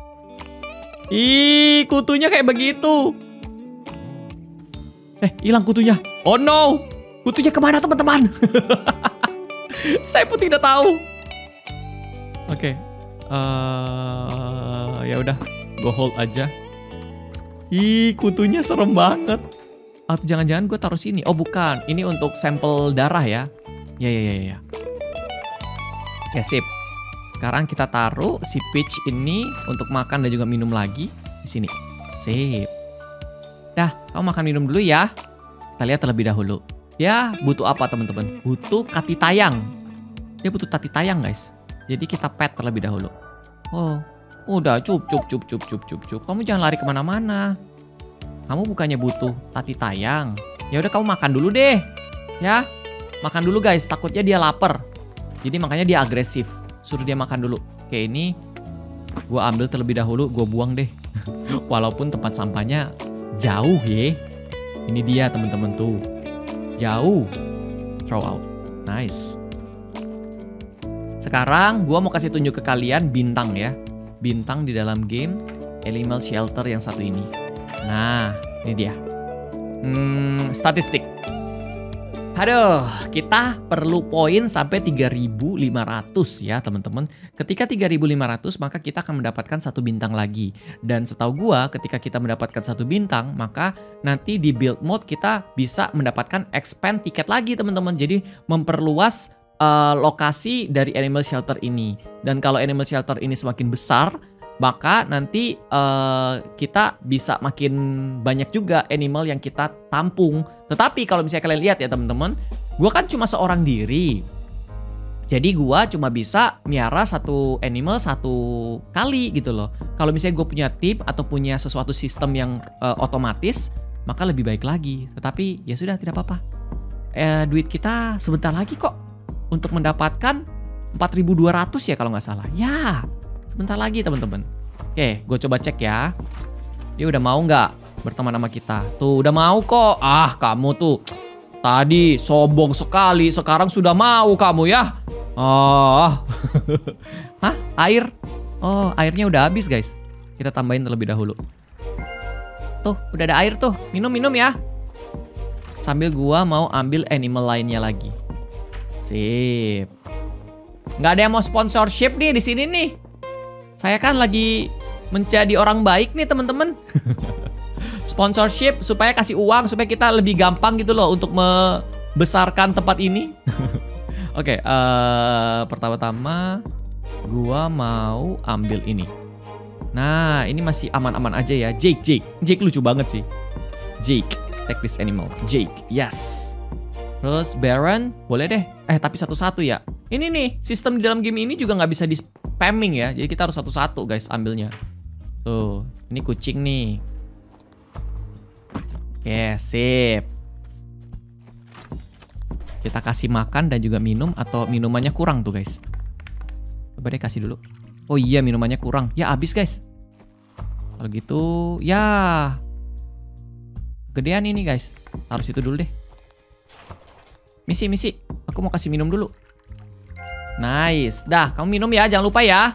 Ih, kutunya kayak begitu. Eh, hilang kutunya. Oh no. Kutunya kemana teman-teman? Saya pun tidak tahu. Oke. Okay. Uh, ya udah, go hold aja. Ih, kutunya serem banget. Atau jangan-jangan gue taruh sini? Oh bukan, ini untuk sampel darah ya. Ya ya ya ya. Ya sip. Sekarang kita taruh si Peach ini untuk makan dan juga minum lagi di sini. Sip. Dah, kamu makan minum dulu ya. Kita lihat terlebih dahulu. Dia butuh apa teman-teman? Butuh kati tayang. Dia butuh tati tayang guys. Jadi kita pet terlebih dahulu. Oh, udah cup cup cup cup cup cup cup. Kamu jangan lari kemana-mana. Kamu bukannya butuh tati tayang. Ya udah kamu makan dulu deh. Ya, makan dulu guys. Takutnya dia lapar. Jadi makanya dia agresif. Suruh dia makan dulu. Oke, ini gue ambil terlebih dahulu. Gue buang deh. Walaupun tempat sampahnya jauh ya. Ini dia teman-teman tuh. Jauh. Throw out. Nice. Sekarang gue mau kasih tunjuk ke kalian bintang ya. Bintang di dalam game Animal Shelter yang satu ini. Nah, ini dia. Hmm, statistik. Aduh, kita perlu poin sampai tiga ribu lima ratus ya teman-teman. Ketika tiga ribu lima ratus maka kita akan mendapatkan satu bintang lagi. Dan setahu gua ketika kita mendapatkan satu bintang maka nanti di build mode kita bisa mendapatkan expand tiket lagi teman-teman. Jadi memperluas uh, lokasi dari animal shelter ini. Dan kalau animal shelter ini semakin besar maka nanti uh, kita bisa makin banyak juga animal yang kita tampung. Tetapi kalau misalnya kalian lihat ya teman-teman, gue kan cuma seorang diri. Jadi gue cuma bisa miara satu animal satu kali gitu loh. Kalau misalnya gue punya tim atau punya sesuatu sistem yang uh, otomatis, maka lebih baik lagi. Tetapi ya sudah tidak apa-apa. Eh, duit kita sebentar lagi kok untuk mendapatkan empat ribu dua ratus ya kalau nggak salah. Ya. Sebentar lagi teman-teman. Oke, gue coba cek ya. Dia udah mau nggak berteman sama kita? Tuh, udah mau kok. Ah, kamu tuh tadi sombong sekali. Sekarang sudah mau kamu ya. Oh. Hah? Air? Oh, airnya udah habis guys. Kita tambahin terlebih dahulu. Tuh, udah ada air tuh. Minum-minum ya. Sambil gua mau ambil animal lainnya lagi. Sip. Nggak ada yang mau sponsorship nih di sini nih. Saya kan lagi menjadi orang baik nih teman-teman. Sponsorship supaya kasih uang supaya kita lebih gampang gitu loh untuk membesarkan tempat ini. Oke, okay, uh, pertama-tama gua mau ambil ini. Nah, ini masih aman-aman aja ya. Jake, Jake, Jake lucu banget sih. Jake, take this animal. Jake, yes. Terus Baron, boleh deh. Eh, tapi satu-satu ya. Ini nih, sistem di dalam game ini juga nggak bisa di spamming ya. Jadi kita harus satu-satu guys ambilnya. Tuh, ini kucing nih. Oke, sip. Kita kasih makan dan juga minum atau minumannya kurang tuh guys. Coba deh kasih dulu. Oh iya, minumannya kurang. Ya habis guys. Kalau gitu, ya. Gedean ini guys. Harus itu dulu deh. Misi, misi. Aku mau kasih minum dulu. Nice. Dah, kamu minum ya, jangan lupa ya.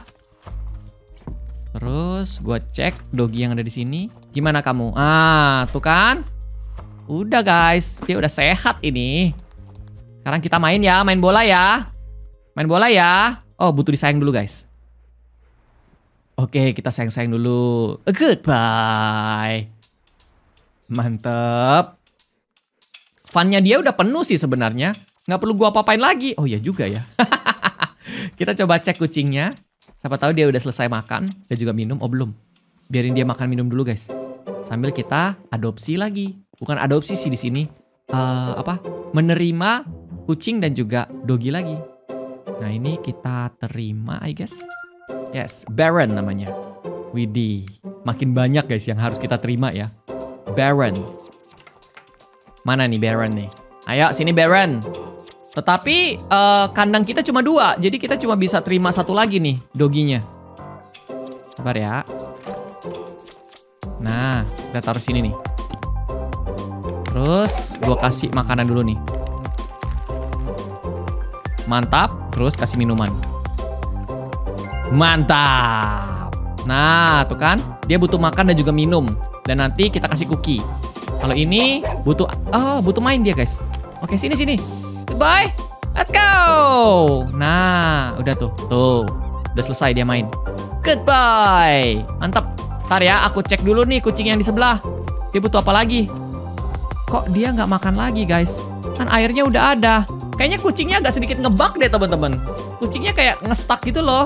Terus gue cek doggy yang ada di sini. Gimana kamu? Ah, tuh kan? Udah guys, dia udah sehat ini. Sekarang kita main ya, main bola ya. Main bola ya. Oh, butuh disayang dulu guys. Oke, kita sayang-sayang dulu. Goodbye. Mantep. Funnya dia udah penuh sih sebenarnya. Nggak perlu gua apa-apain lagi. Oh iya juga ya. Kita coba cek kucingnya. Siapa tahu dia udah selesai makan dan juga minum. Oh belum. Biarin dia makan minum dulu guys. Sambil kita adopsi lagi. Bukan adopsi sih di sini. Uh, apa? Menerima kucing dan juga doggy lagi. Nah ini kita terima I guess. Yes, Baron namanya. Widih. Makin banyak guys yang harus kita terima ya. Baron. Mana nih Baron nih? Ayo sini Baron. Tetapi uh, kandang kita cuma dua. Jadi kita cuma bisa terima satu lagi nih doginya. Sabar ya. Nah, kita taruh sini nih. Terus gue kasih makanan dulu nih. Mantap. Terus kasih minuman. Mantap. Nah, tuh kan. Dia butuh makan dan juga minum. Dan nanti kita kasih cookie. Kalau ini butuh oh, butuh main dia, guys. Oke, sini sini. Goodbye. Let's go. Nah, udah tuh. Tuh. Udah selesai dia main. Goodbye. Mantap. Ntar ya, aku cek dulu nih kucing yang di sebelah. Dia butuh apa lagi? Kok dia nggak makan lagi, guys? Kan airnya udah ada. Kayaknya kucingnya agak sedikit ngebug deh, teman-teman. Kucingnya kayak nge-stuck gitu loh.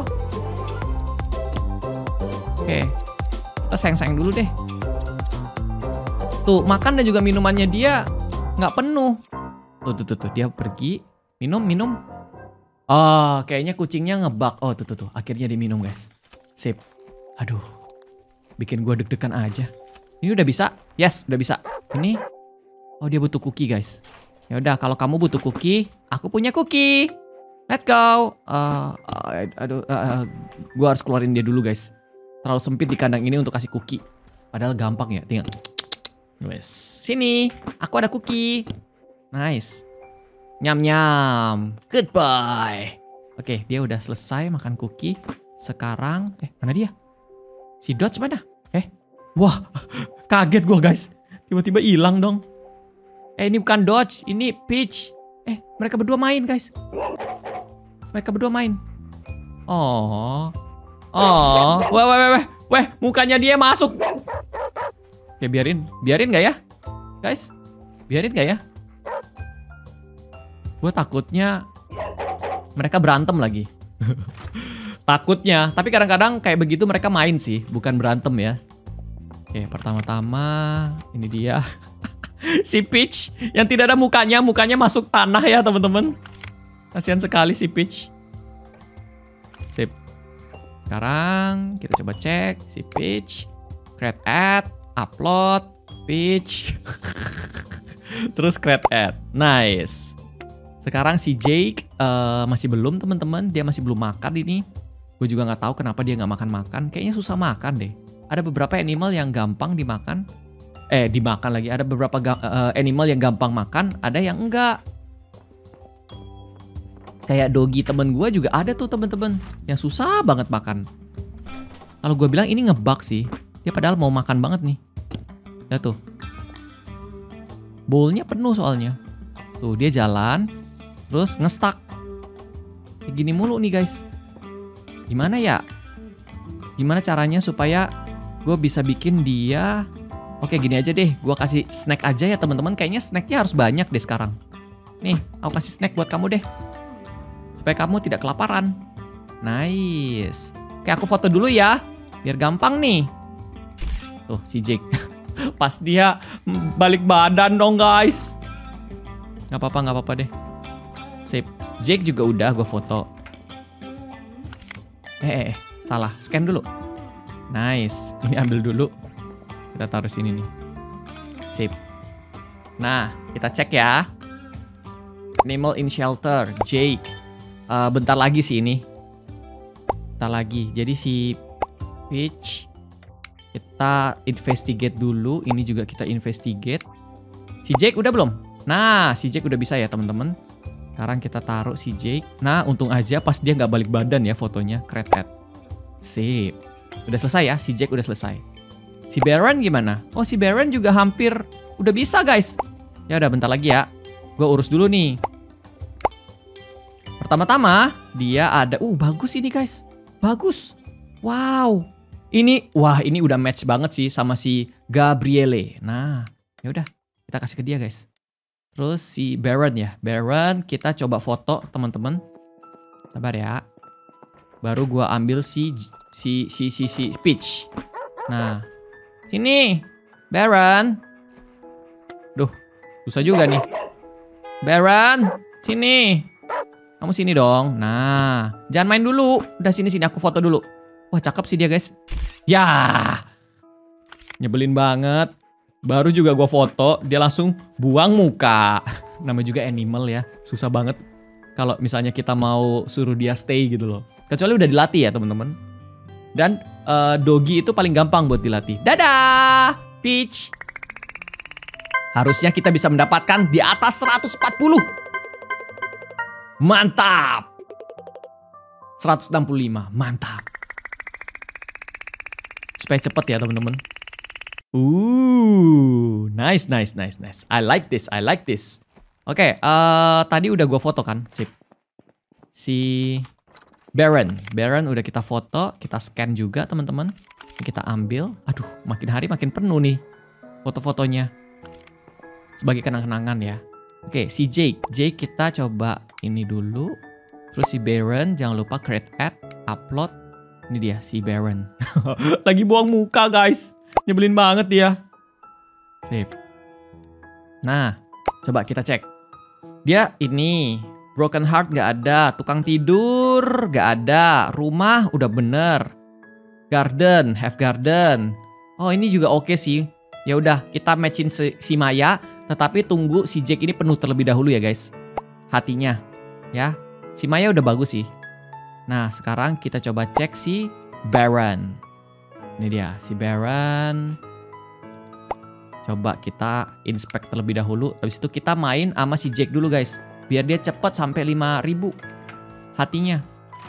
Oke. Kita sayang-sayang dulu deh. Tuh, makan dan juga minumannya dia nggak penuh. Tuh, tuh, tuh, tuh. Dia pergi. Minum, minum. Oh, kayaknya kucingnya ngebug. Oh, tuh, tuh, tuh. Akhirnya dia minum, guys. Sip. Aduh. Bikin gua deg-degan aja. Ini udah bisa? Yes, udah bisa. Ini. Oh, dia butuh cookie, guys. Ya udah, kalau kamu butuh cookie, aku punya cookie. Let's go. Uh, uh, aduh, uh, uh, gua harus keluarin dia dulu, guys. Terlalu sempit di kandang ini untuk kasih cookie. Padahal gampang ya, tinggal. Wes, sini. Aku ada cookie. Nice. Nyam-nyam. Goodbye. Oke, dia udah selesai makan cookie. Sekarang, eh mana dia? Si Dodge mana? Eh, wah, kaget gua, guys. Tiba-tiba hilang dong. Eh, ini bukan Dodge, ini Peach. Eh, mereka berdua main, guys. Mereka berdua main. Oh. Oh. Weh, weh, weh, weh. Weh, mukanya dia masuk. Oke, biarin. Biarin gak ya? Guys, biarin gak ya? Gue takutnya mereka berantem lagi. Takutnya. Tapi kadang-kadang kayak begitu mereka main sih. Bukan berantem ya. Oke, pertama-tama ini dia. Si Peach yang tidak ada mukanya, mukanya masuk tanah ya teman-teman. Kasihan sekali si Peach. Sip. Sekarang kita coba cek si Peach. Create ad, upload, Peach. Terus create ad. Nice. Sekarang si Jake uh, masih belum teman-teman. Dia masih belum makan ini. Gue juga nggak tahu kenapa dia nggak makan-makan. Kayaknya susah makan deh. Ada beberapa animal yang gampang dimakan. Eh, dimakan lagi. Ada beberapa uh, animal yang gampang makan, ada yang enggak. Kayak doggy temen gue juga ada tuh temen-temen yang susah banget makan. Kalau gue bilang ini ngebug sih. Dia padahal mau makan banget nih. Lihat tuh. Bowlnya penuh soalnya. Tuh, dia jalan. Terus ngestak. Kayak gini mulu nih, guys. Gimana ya? Gimana caranya supaya gue bisa bikin dia... Oke, gini aja deh, gue kasih snack aja ya teman-teman. Kayaknya snacknya harus banyak deh sekarang. Nih, aku kasih snack buat kamu deh. Supaya kamu tidak kelaparan. Nice. Oke, aku foto dulu ya. Biar gampang nih. Tuh, si Jake. Pas dia balik badan dong, guys. Gak apa-apa, gak apa-apa deh. Sip. Jake juga udah gue foto. Eh, eh, eh, salah. Scan dulu. Nice. Ini ambil dulu. Kita taruh sini nih. Sip. Nah, kita cek ya. Animal in shelter, Jake. Uh, bentar lagi sih ini. Bentar lagi. Jadi si Peach kita investigate dulu. Ini juga kita investigate. Si Jake udah belum? Nah, si Jake udah bisa ya teman-teman. Sekarang kita taruh si Jake. Nah, untung aja pas dia nggak balik badan ya fotonya. Create ad. Sip. Udah selesai ya. Si Jake udah selesai. Si Baron gimana? Oh, si Baron juga hampir udah bisa, guys. Ya udah, bentar lagi ya. Gue urus dulu nih. Pertama-tama dia ada, uh bagus ini, guys. Bagus. Wow. Ini, wah ini udah match banget sih sama si Gabriele. Nah, ya udah kita kasih ke dia, guys. Terus si Baron ya. Baron kita coba foto, teman-teman. Sabar ya. Baru gue ambil si si si si si Peach. Nah. Sini, Baron. Duh, susah juga nih. Baron, sini. Kamu sini dong. Nah, jangan main dulu. Udah sini-sini, aku foto dulu. Wah, cakep sih dia, guys. Ya, nyebelin banget. Baru juga gue foto, dia langsung buang muka. Namanya juga animal ya, susah banget. Kalau misalnya kita mau suruh dia stay gitu loh. Kecuali udah dilatih ya, teman-teman. Dan uh, doggy itu paling gampang buat dilatih. Dadah, Peach. Harusnya kita bisa mendapatkan di atas seratus empat puluh. Mantap. seratus enam puluh lima, mantap. Supaya cepet ya teman-teman. Uh, nice, nice, nice, nice. I like this, I like this. Oke, okay, uh, tadi udah gue foto kan, sip. Si Baron, Baron udah kita foto, kita scan juga teman-teman. Kita ambil, aduh makin hari makin penuh nih foto-fotonya. Sebagai kenang-kenangan ya. Oke, si Jake, Jake kita coba ini dulu. Terus si Baron, jangan lupa create ad, upload. Ini dia si Baron. Lagi buang muka, guys. Nyebelin banget dia. Sip. Nah, coba kita cek. Dia ini broken heart gak ada, tukang tidur gak ada, rumah udah bener, garden, have garden. Oh ini juga oke sih. Ya udah kita matchin si, si Maya, tetapi tunggu si Jake ini penuh terlebih dahulu ya guys. Hatinya, ya. Si Maya udah bagus sih. Nah sekarang kita coba cek si Baron. Ini dia si Baron. Coba kita inspect terlebih dahulu. Habis itu kita main sama si Jake dulu guys. Biar dia cepet sampai lima ribu hatinya.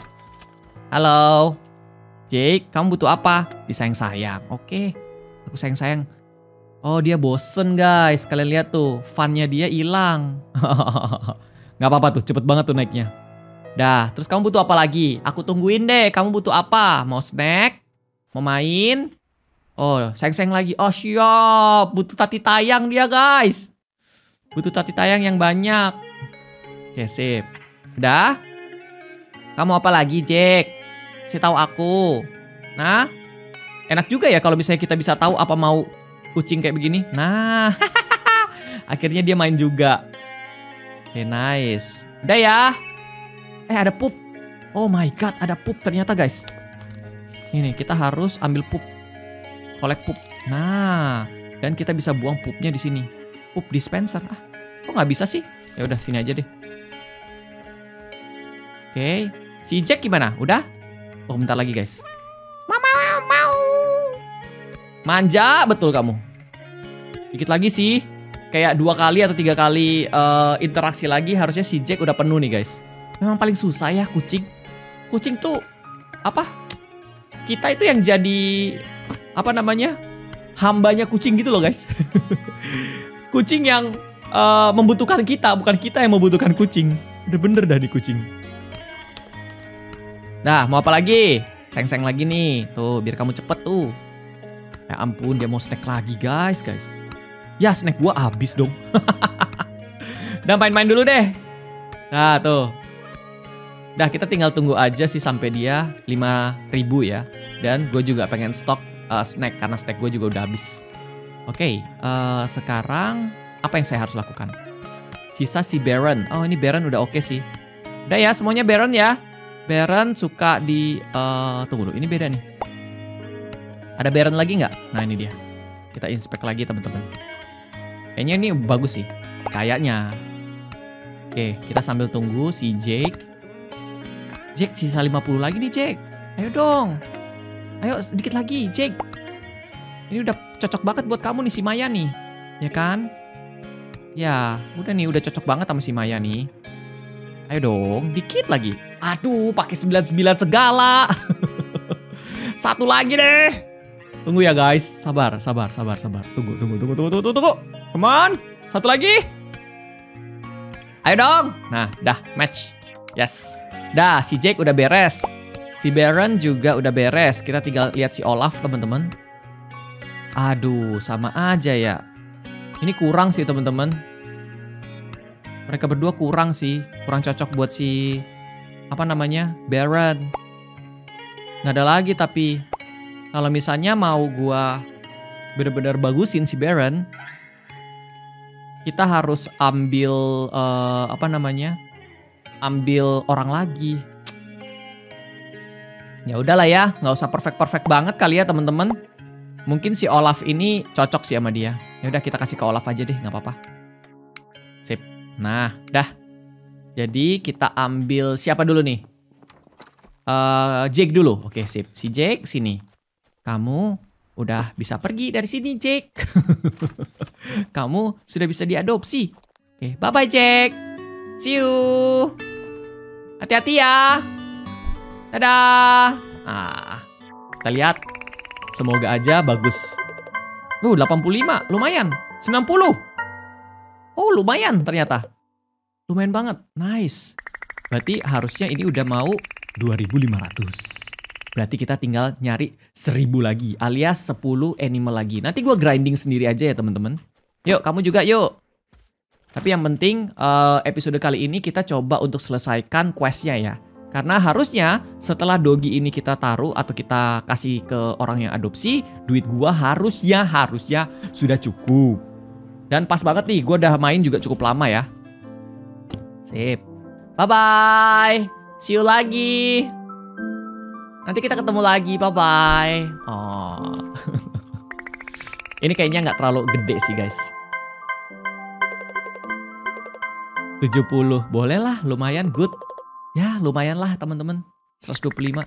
Halo Jake, kamu butuh apa? Disayang-sayang. Oke, aku sayang-sayang. Oh dia bosen guys. Kalian lihat tuh, funnya dia hilang. Gak apa-apa tuh, cepet banget tuh naiknya. Dah, terus kamu butuh apa lagi? Aku tungguin deh, kamu butuh apa? Mau snack? Mau main? Oh, sayang-sayang lagi. Oh siap, butuh tati tayang dia guys. Butuh tati tayang yang banyak. Oke, sip. Udah? Kamu apa lagi, Jack? Kasih tahu aku. Nah, enak juga ya kalau misalnya kita bisa tahu apa mau kucing kayak begini. Nah, akhirnya dia main juga. Oke, nice. Udah ya. Eh, ada pup. Oh my god, ada pup ternyata guys. Ini kita harus ambil pup. Collect pup. Nah, dan kita bisa buang pupnya di sini. Pup dispenser. Ah, kok nggak bisa sih? Ya udah sini aja deh. Oke, si Jack gimana? Udah? Oh, bentar lagi guys. Mau mau mau. Manja betul kamu. Dikit lagi sih. Kayak dua kali atau tiga kali uh, interaksi lagi harusnya si Jack udah penuh nih guys. Memang paling susah ya kucing. Kucing tuh apa? Kita itu yang jadi apa namanya? Hambanya kucing gitu loh guys. Kucing yang uh, membutuhkan kita, bukan kita yang membutuhkan kucing. Udah bener dah nih kucing. Nah, mau apa lagi? Sayang-sayang lagi nih. Tuh, biar kamu cepet tuh. Ya ampun, dia mau snack lagi guys, guys. Ya, snack gua habis dong. Udah main-main dulu deh. Nah, tuh. Udah, kita tinggal tunggu aja sih sampai dia lima ribu ya. Dan gue juga pengen stok uh, snack karena snack gue juga udah habis. Oke, okay, uh, sekarang apa yang saya harus lakukan? Sisa si Baron. Oh, ini Baron udah oke okay sih. Udah ya, semuanya Baron ya. Baron suka di uh, tunggu dulu, ini beda nih. Ada Baron lagi nggak? Nah, ini dia. Kita inspect lagi teman-teman. Kayaknya ini bagus sih. Kayaknya. Oke, kita sambil tunggu si Jake. Jake sisa lima puluh lagi nih Jake. Ayo dong. Ayo sedikit lagi Jake. Ini udah cocok banget buat kamu nih si Maya nih. Ya kan? Ya, udah nih udah cocok banget sama si Maya nih. Ayo dong, dikit lagi. Aduh, pakai sembilan puluh sembilan segala. Satu lagi deh. Tunggu ya guys. Sabar, sabar, sabar, sabar. Tunggu, tunggu, tunggu, tunggu, tunggu, tunggu. Come on. Satu lagi. Ayo dong. Nah, dah match. Yes. Dah, si Jake udah beres. Si Baron juga udah beres. Kita tinggal lihat si Olaf, teman-teman. Aduh, sama aja ya. Ini kurang sih, teman-teman. Mereka berdua kurang sih. Kurang cocok buat si apa namanya? Baron. Nggak ada lagi tapi kalau misalnya mau gua bener-bener bagusin si Baron, kita harus ambil uh, apa namanya? Ambil orang lagi. Ya udahlah ya, nggak usah perfect-perfect banget kali ya teman-teman. Mungkin si Olaf ini cocok sih sama dia. Ya udah kita kasih ke Olaf aja deh, nggak apa-apa. Sip. Nah, dah. Jadi kita ambil siapa dulu nih? Uh, Jake dulu. Oke, sip. Si Jake sini. Kamu udah bisa pergi dari sini, Jake. Kamu sudah bisa diadopsi. Oke, bye-bye Jake. See you. Hati-hati ya. Dadah. Ah, kita lihat. Semoga aja bagus. Uh, delapan puluh lima. Lumayan. sembilan puluh. Oh, lumayan ternyata. Lumayan banget. Nice. Berarti harusnya ini udah mau dua ribu lima ratus. Berarti kita tinggal nyari seribu lagi. Alias sepuluh animal lagi. Nanti gue grinding sendiri aja ya teman-teman. Yuk, kamu juga yuk. Tapi yang penting uh, episode kali ini kita coba untuk selesaikan questnya ya. Karena harusnya setelah dogi ini kita taruh atau kita kasih ke orang yang adopsi, duit gua harusnya harusnya sudah cukup. Dan pas banget nih, gua udah main juga cukup lama ya. Sip. Bye-bye. See you lagi. Nanti kita ketemu lagi. Bye-bye. Oh. Ini kayaknya nggak terlalu gede sih guys. tujuh puluh. Boleh lah. Lumayan good. Ya lumayan lah teman-teman. seratus dua puluh lima.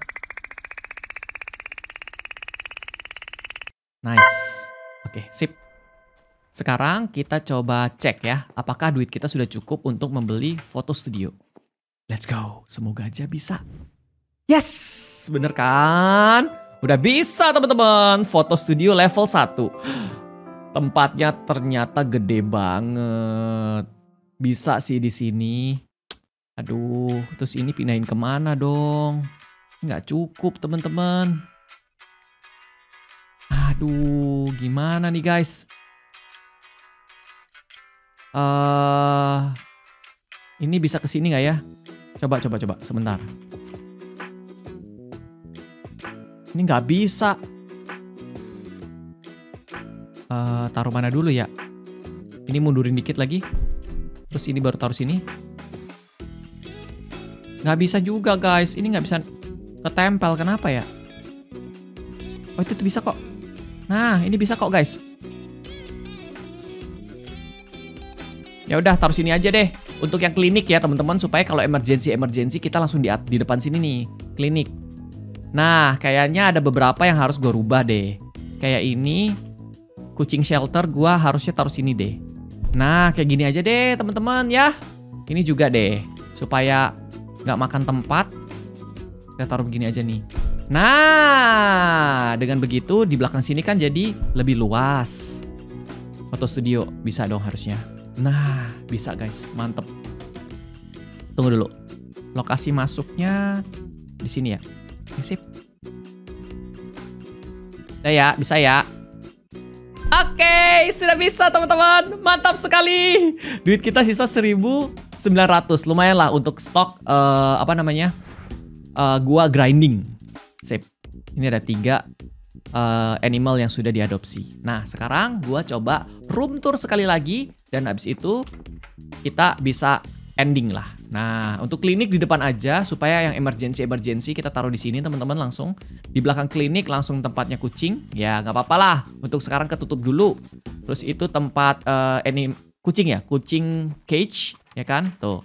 Nice. Oke sip. Sekarang kita coba cek ya. Apakah duit kita sudah cukup untuk membeli foto studio. Let's go. Semoga aja bisa. Yes. Bener kan? Udah bisa teman-teman. Foto studio level satu. Tempatnya ternyata gede banget. Bisa sih di sini. Aduh, terus ini pindahin kemana dong? Nggak cukup teman-teman. Aduh, gimana nih guys? Uh, ini bisa ke sini nggak ya? Coba, coba, coba. Sebentar. Ini nggak bisa. Uh, taruh mana dulu ya? Ini mundurin dikit lagi. Terus ini baru taruh sini. Nggak bisa juga guys. Ini nggak bisa ketempel. Kenapa ya? Oh itu tuh bisa kok. Nah ini bisa kok guys. Ya udah taruh sini aja deh. Untuk yang klinik ya teman-teman. Supaya kalau emergency-emergency kita langsung di, di depan sini nih. Klinik. Nah, kayaknya ada beberapa yang harus gue rubah deh. Kayak ini, kucing shelter gue harusnya taruh sini deh. Nah, kayak gini aja deh teman-teman ya. Ini juga deh, supaya nggak makan tempat. Kita taruh begini aja nih. Nah, dengan begitu di belakang sini kan jadi lebih luas. Foto studio bisa dong harusnya. Nah, bisa guys, mantep. Tunggu dulu. Lokasi masuknya di sini ya. Sip. Udah ya, bisa ya. Oke, sudah bisa teman-teman. Mantap sekali. Duit kita sisa seribu sembilan ratus. Lumayan lah untuk stok uh, apa namanya? Uh, gua grinding. Sip. Ini ada tiga uh, animal yang sudah diadopsi. Nah, sekarang gua coba room tour sekali lagi dan habis itu kita bisa ending lah. Nah, untuk klinik di depan aja supaya yang emergency-emergency kita taruh di sini teman-teman langsung. Di belakang klinik langsung tempatnya kucing. Ya, nggak apa-apa lah. Untuk sekarang ketutup dulu. Terus itu tempat uh, ini kucing ya, kucing cage, ya kan? Tuh.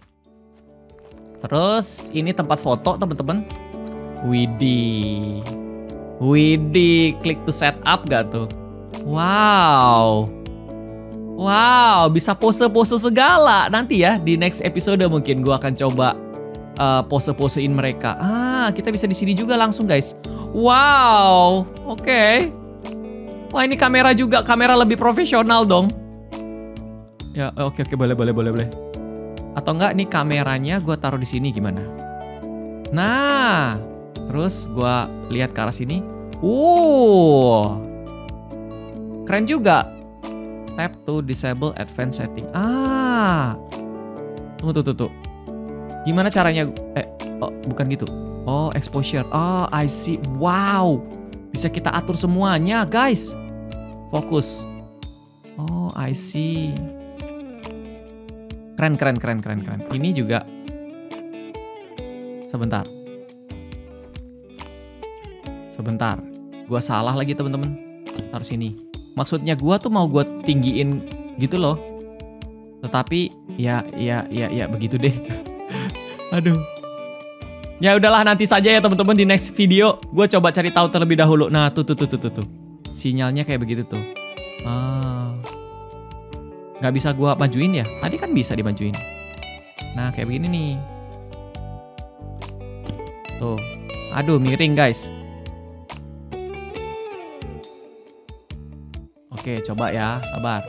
Terus ini tempat foto teman-teman. Widih. Widih, klik to set up gak tuh? Wow. Wow, bisa pose-pose segala. Nanti ya di next episode mungkin gue akan coba uh, pose-posein mereka. Ah, kita bisa di sini juga langsung guys. Wow, oke. Okay. Wah ini kamera juga, kamera lebih profesional dong. Ya oke okay, oke okay, boleh boleh boleh boleh. Atau enggak nih kameranya gue taruh di sini gimana? Nah, terus gue lihat ke arah sini. Uh, keren juga. Tap to disable advanced setting. Ah. Tunggu, tunggu, tunggu. Gimana caranya? Eh, oh, bukan gitu. Oh, exposure. Oh, I see. Wow. Bisa kita atur semuanya, guys. Fokus. Oh, I see. Keren, keren, keren, keren, keren. Ini juga. Sebentar. Sebentar. Gua salah lagi, teman-teman. Taruh sini. Maksudnya gue tuh mau gue tinggiin gitu loh. Tetapi ya ya ya ya begitu deh. Aduh. Ya udahlah nanti saja ya teman-teman di next video. Gue coba cari tahu terlebih dahulu. Nah tuh tuh tuh tuh tuh. tuh. Sinyalnya kayak begitu tuh. Ah. Gak bisa gue majuin ya? Tadi kan bisa dimajuin. Nah kayak begini nih. Tuh. Aduh miring guys. Oke, coba ya, sabar.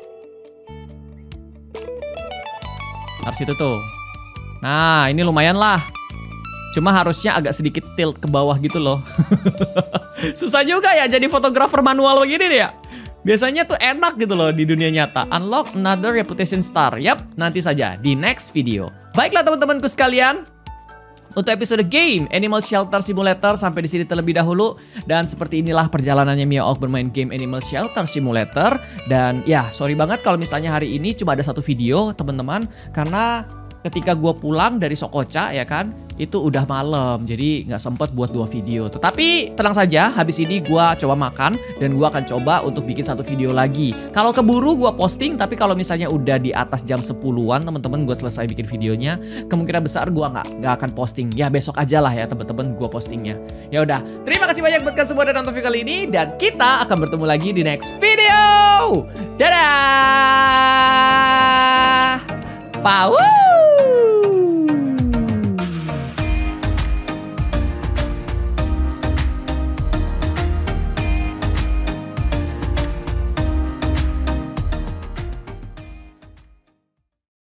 Harus itu tuh. Nah, ini lumayan lah. Cuma harusnya agak sedikit tilt ke bawah gitu loh. Susah juga ya jadi fotografer manual begini deh ya. Biasanya tuh enak gitu loh di dunia nyata. Unlock another reputation star. Yap, nanti saja di next video. Baiklah teman-temanku sekalian. Untuk episode game Animal Shelter Simulator sampai di sini terlebih dahulu. Dan seperti inilah perjalanannya Mia-Ok bermain game Animal Shelter Simulator. Dan ya sorry banget kalau misalnya hari ini cuma ada satu video teman-teman. Karena ketika gue pulang dari Sokoca ya kan, itu udah malam, jadi nggak sempet buat dua video. Tetapi tenang saja, habis ini gue coba makan dan gue akan coba untuk bikin satu video lagi. Kalau keburu gue posting, tapi kalau misalnya udah di atas jam sepuluhan teman-teman gue selesai bikin videonya, kemungkinan besar gue nggak nggak akan posting. Ya besok aja lah ya teman-teman gue postingnya. Ya udah, terima kasih banyak buat kalian semua udah nonton video kali ini, dan kita akan bertemu lagi di next video. Dadah. Power.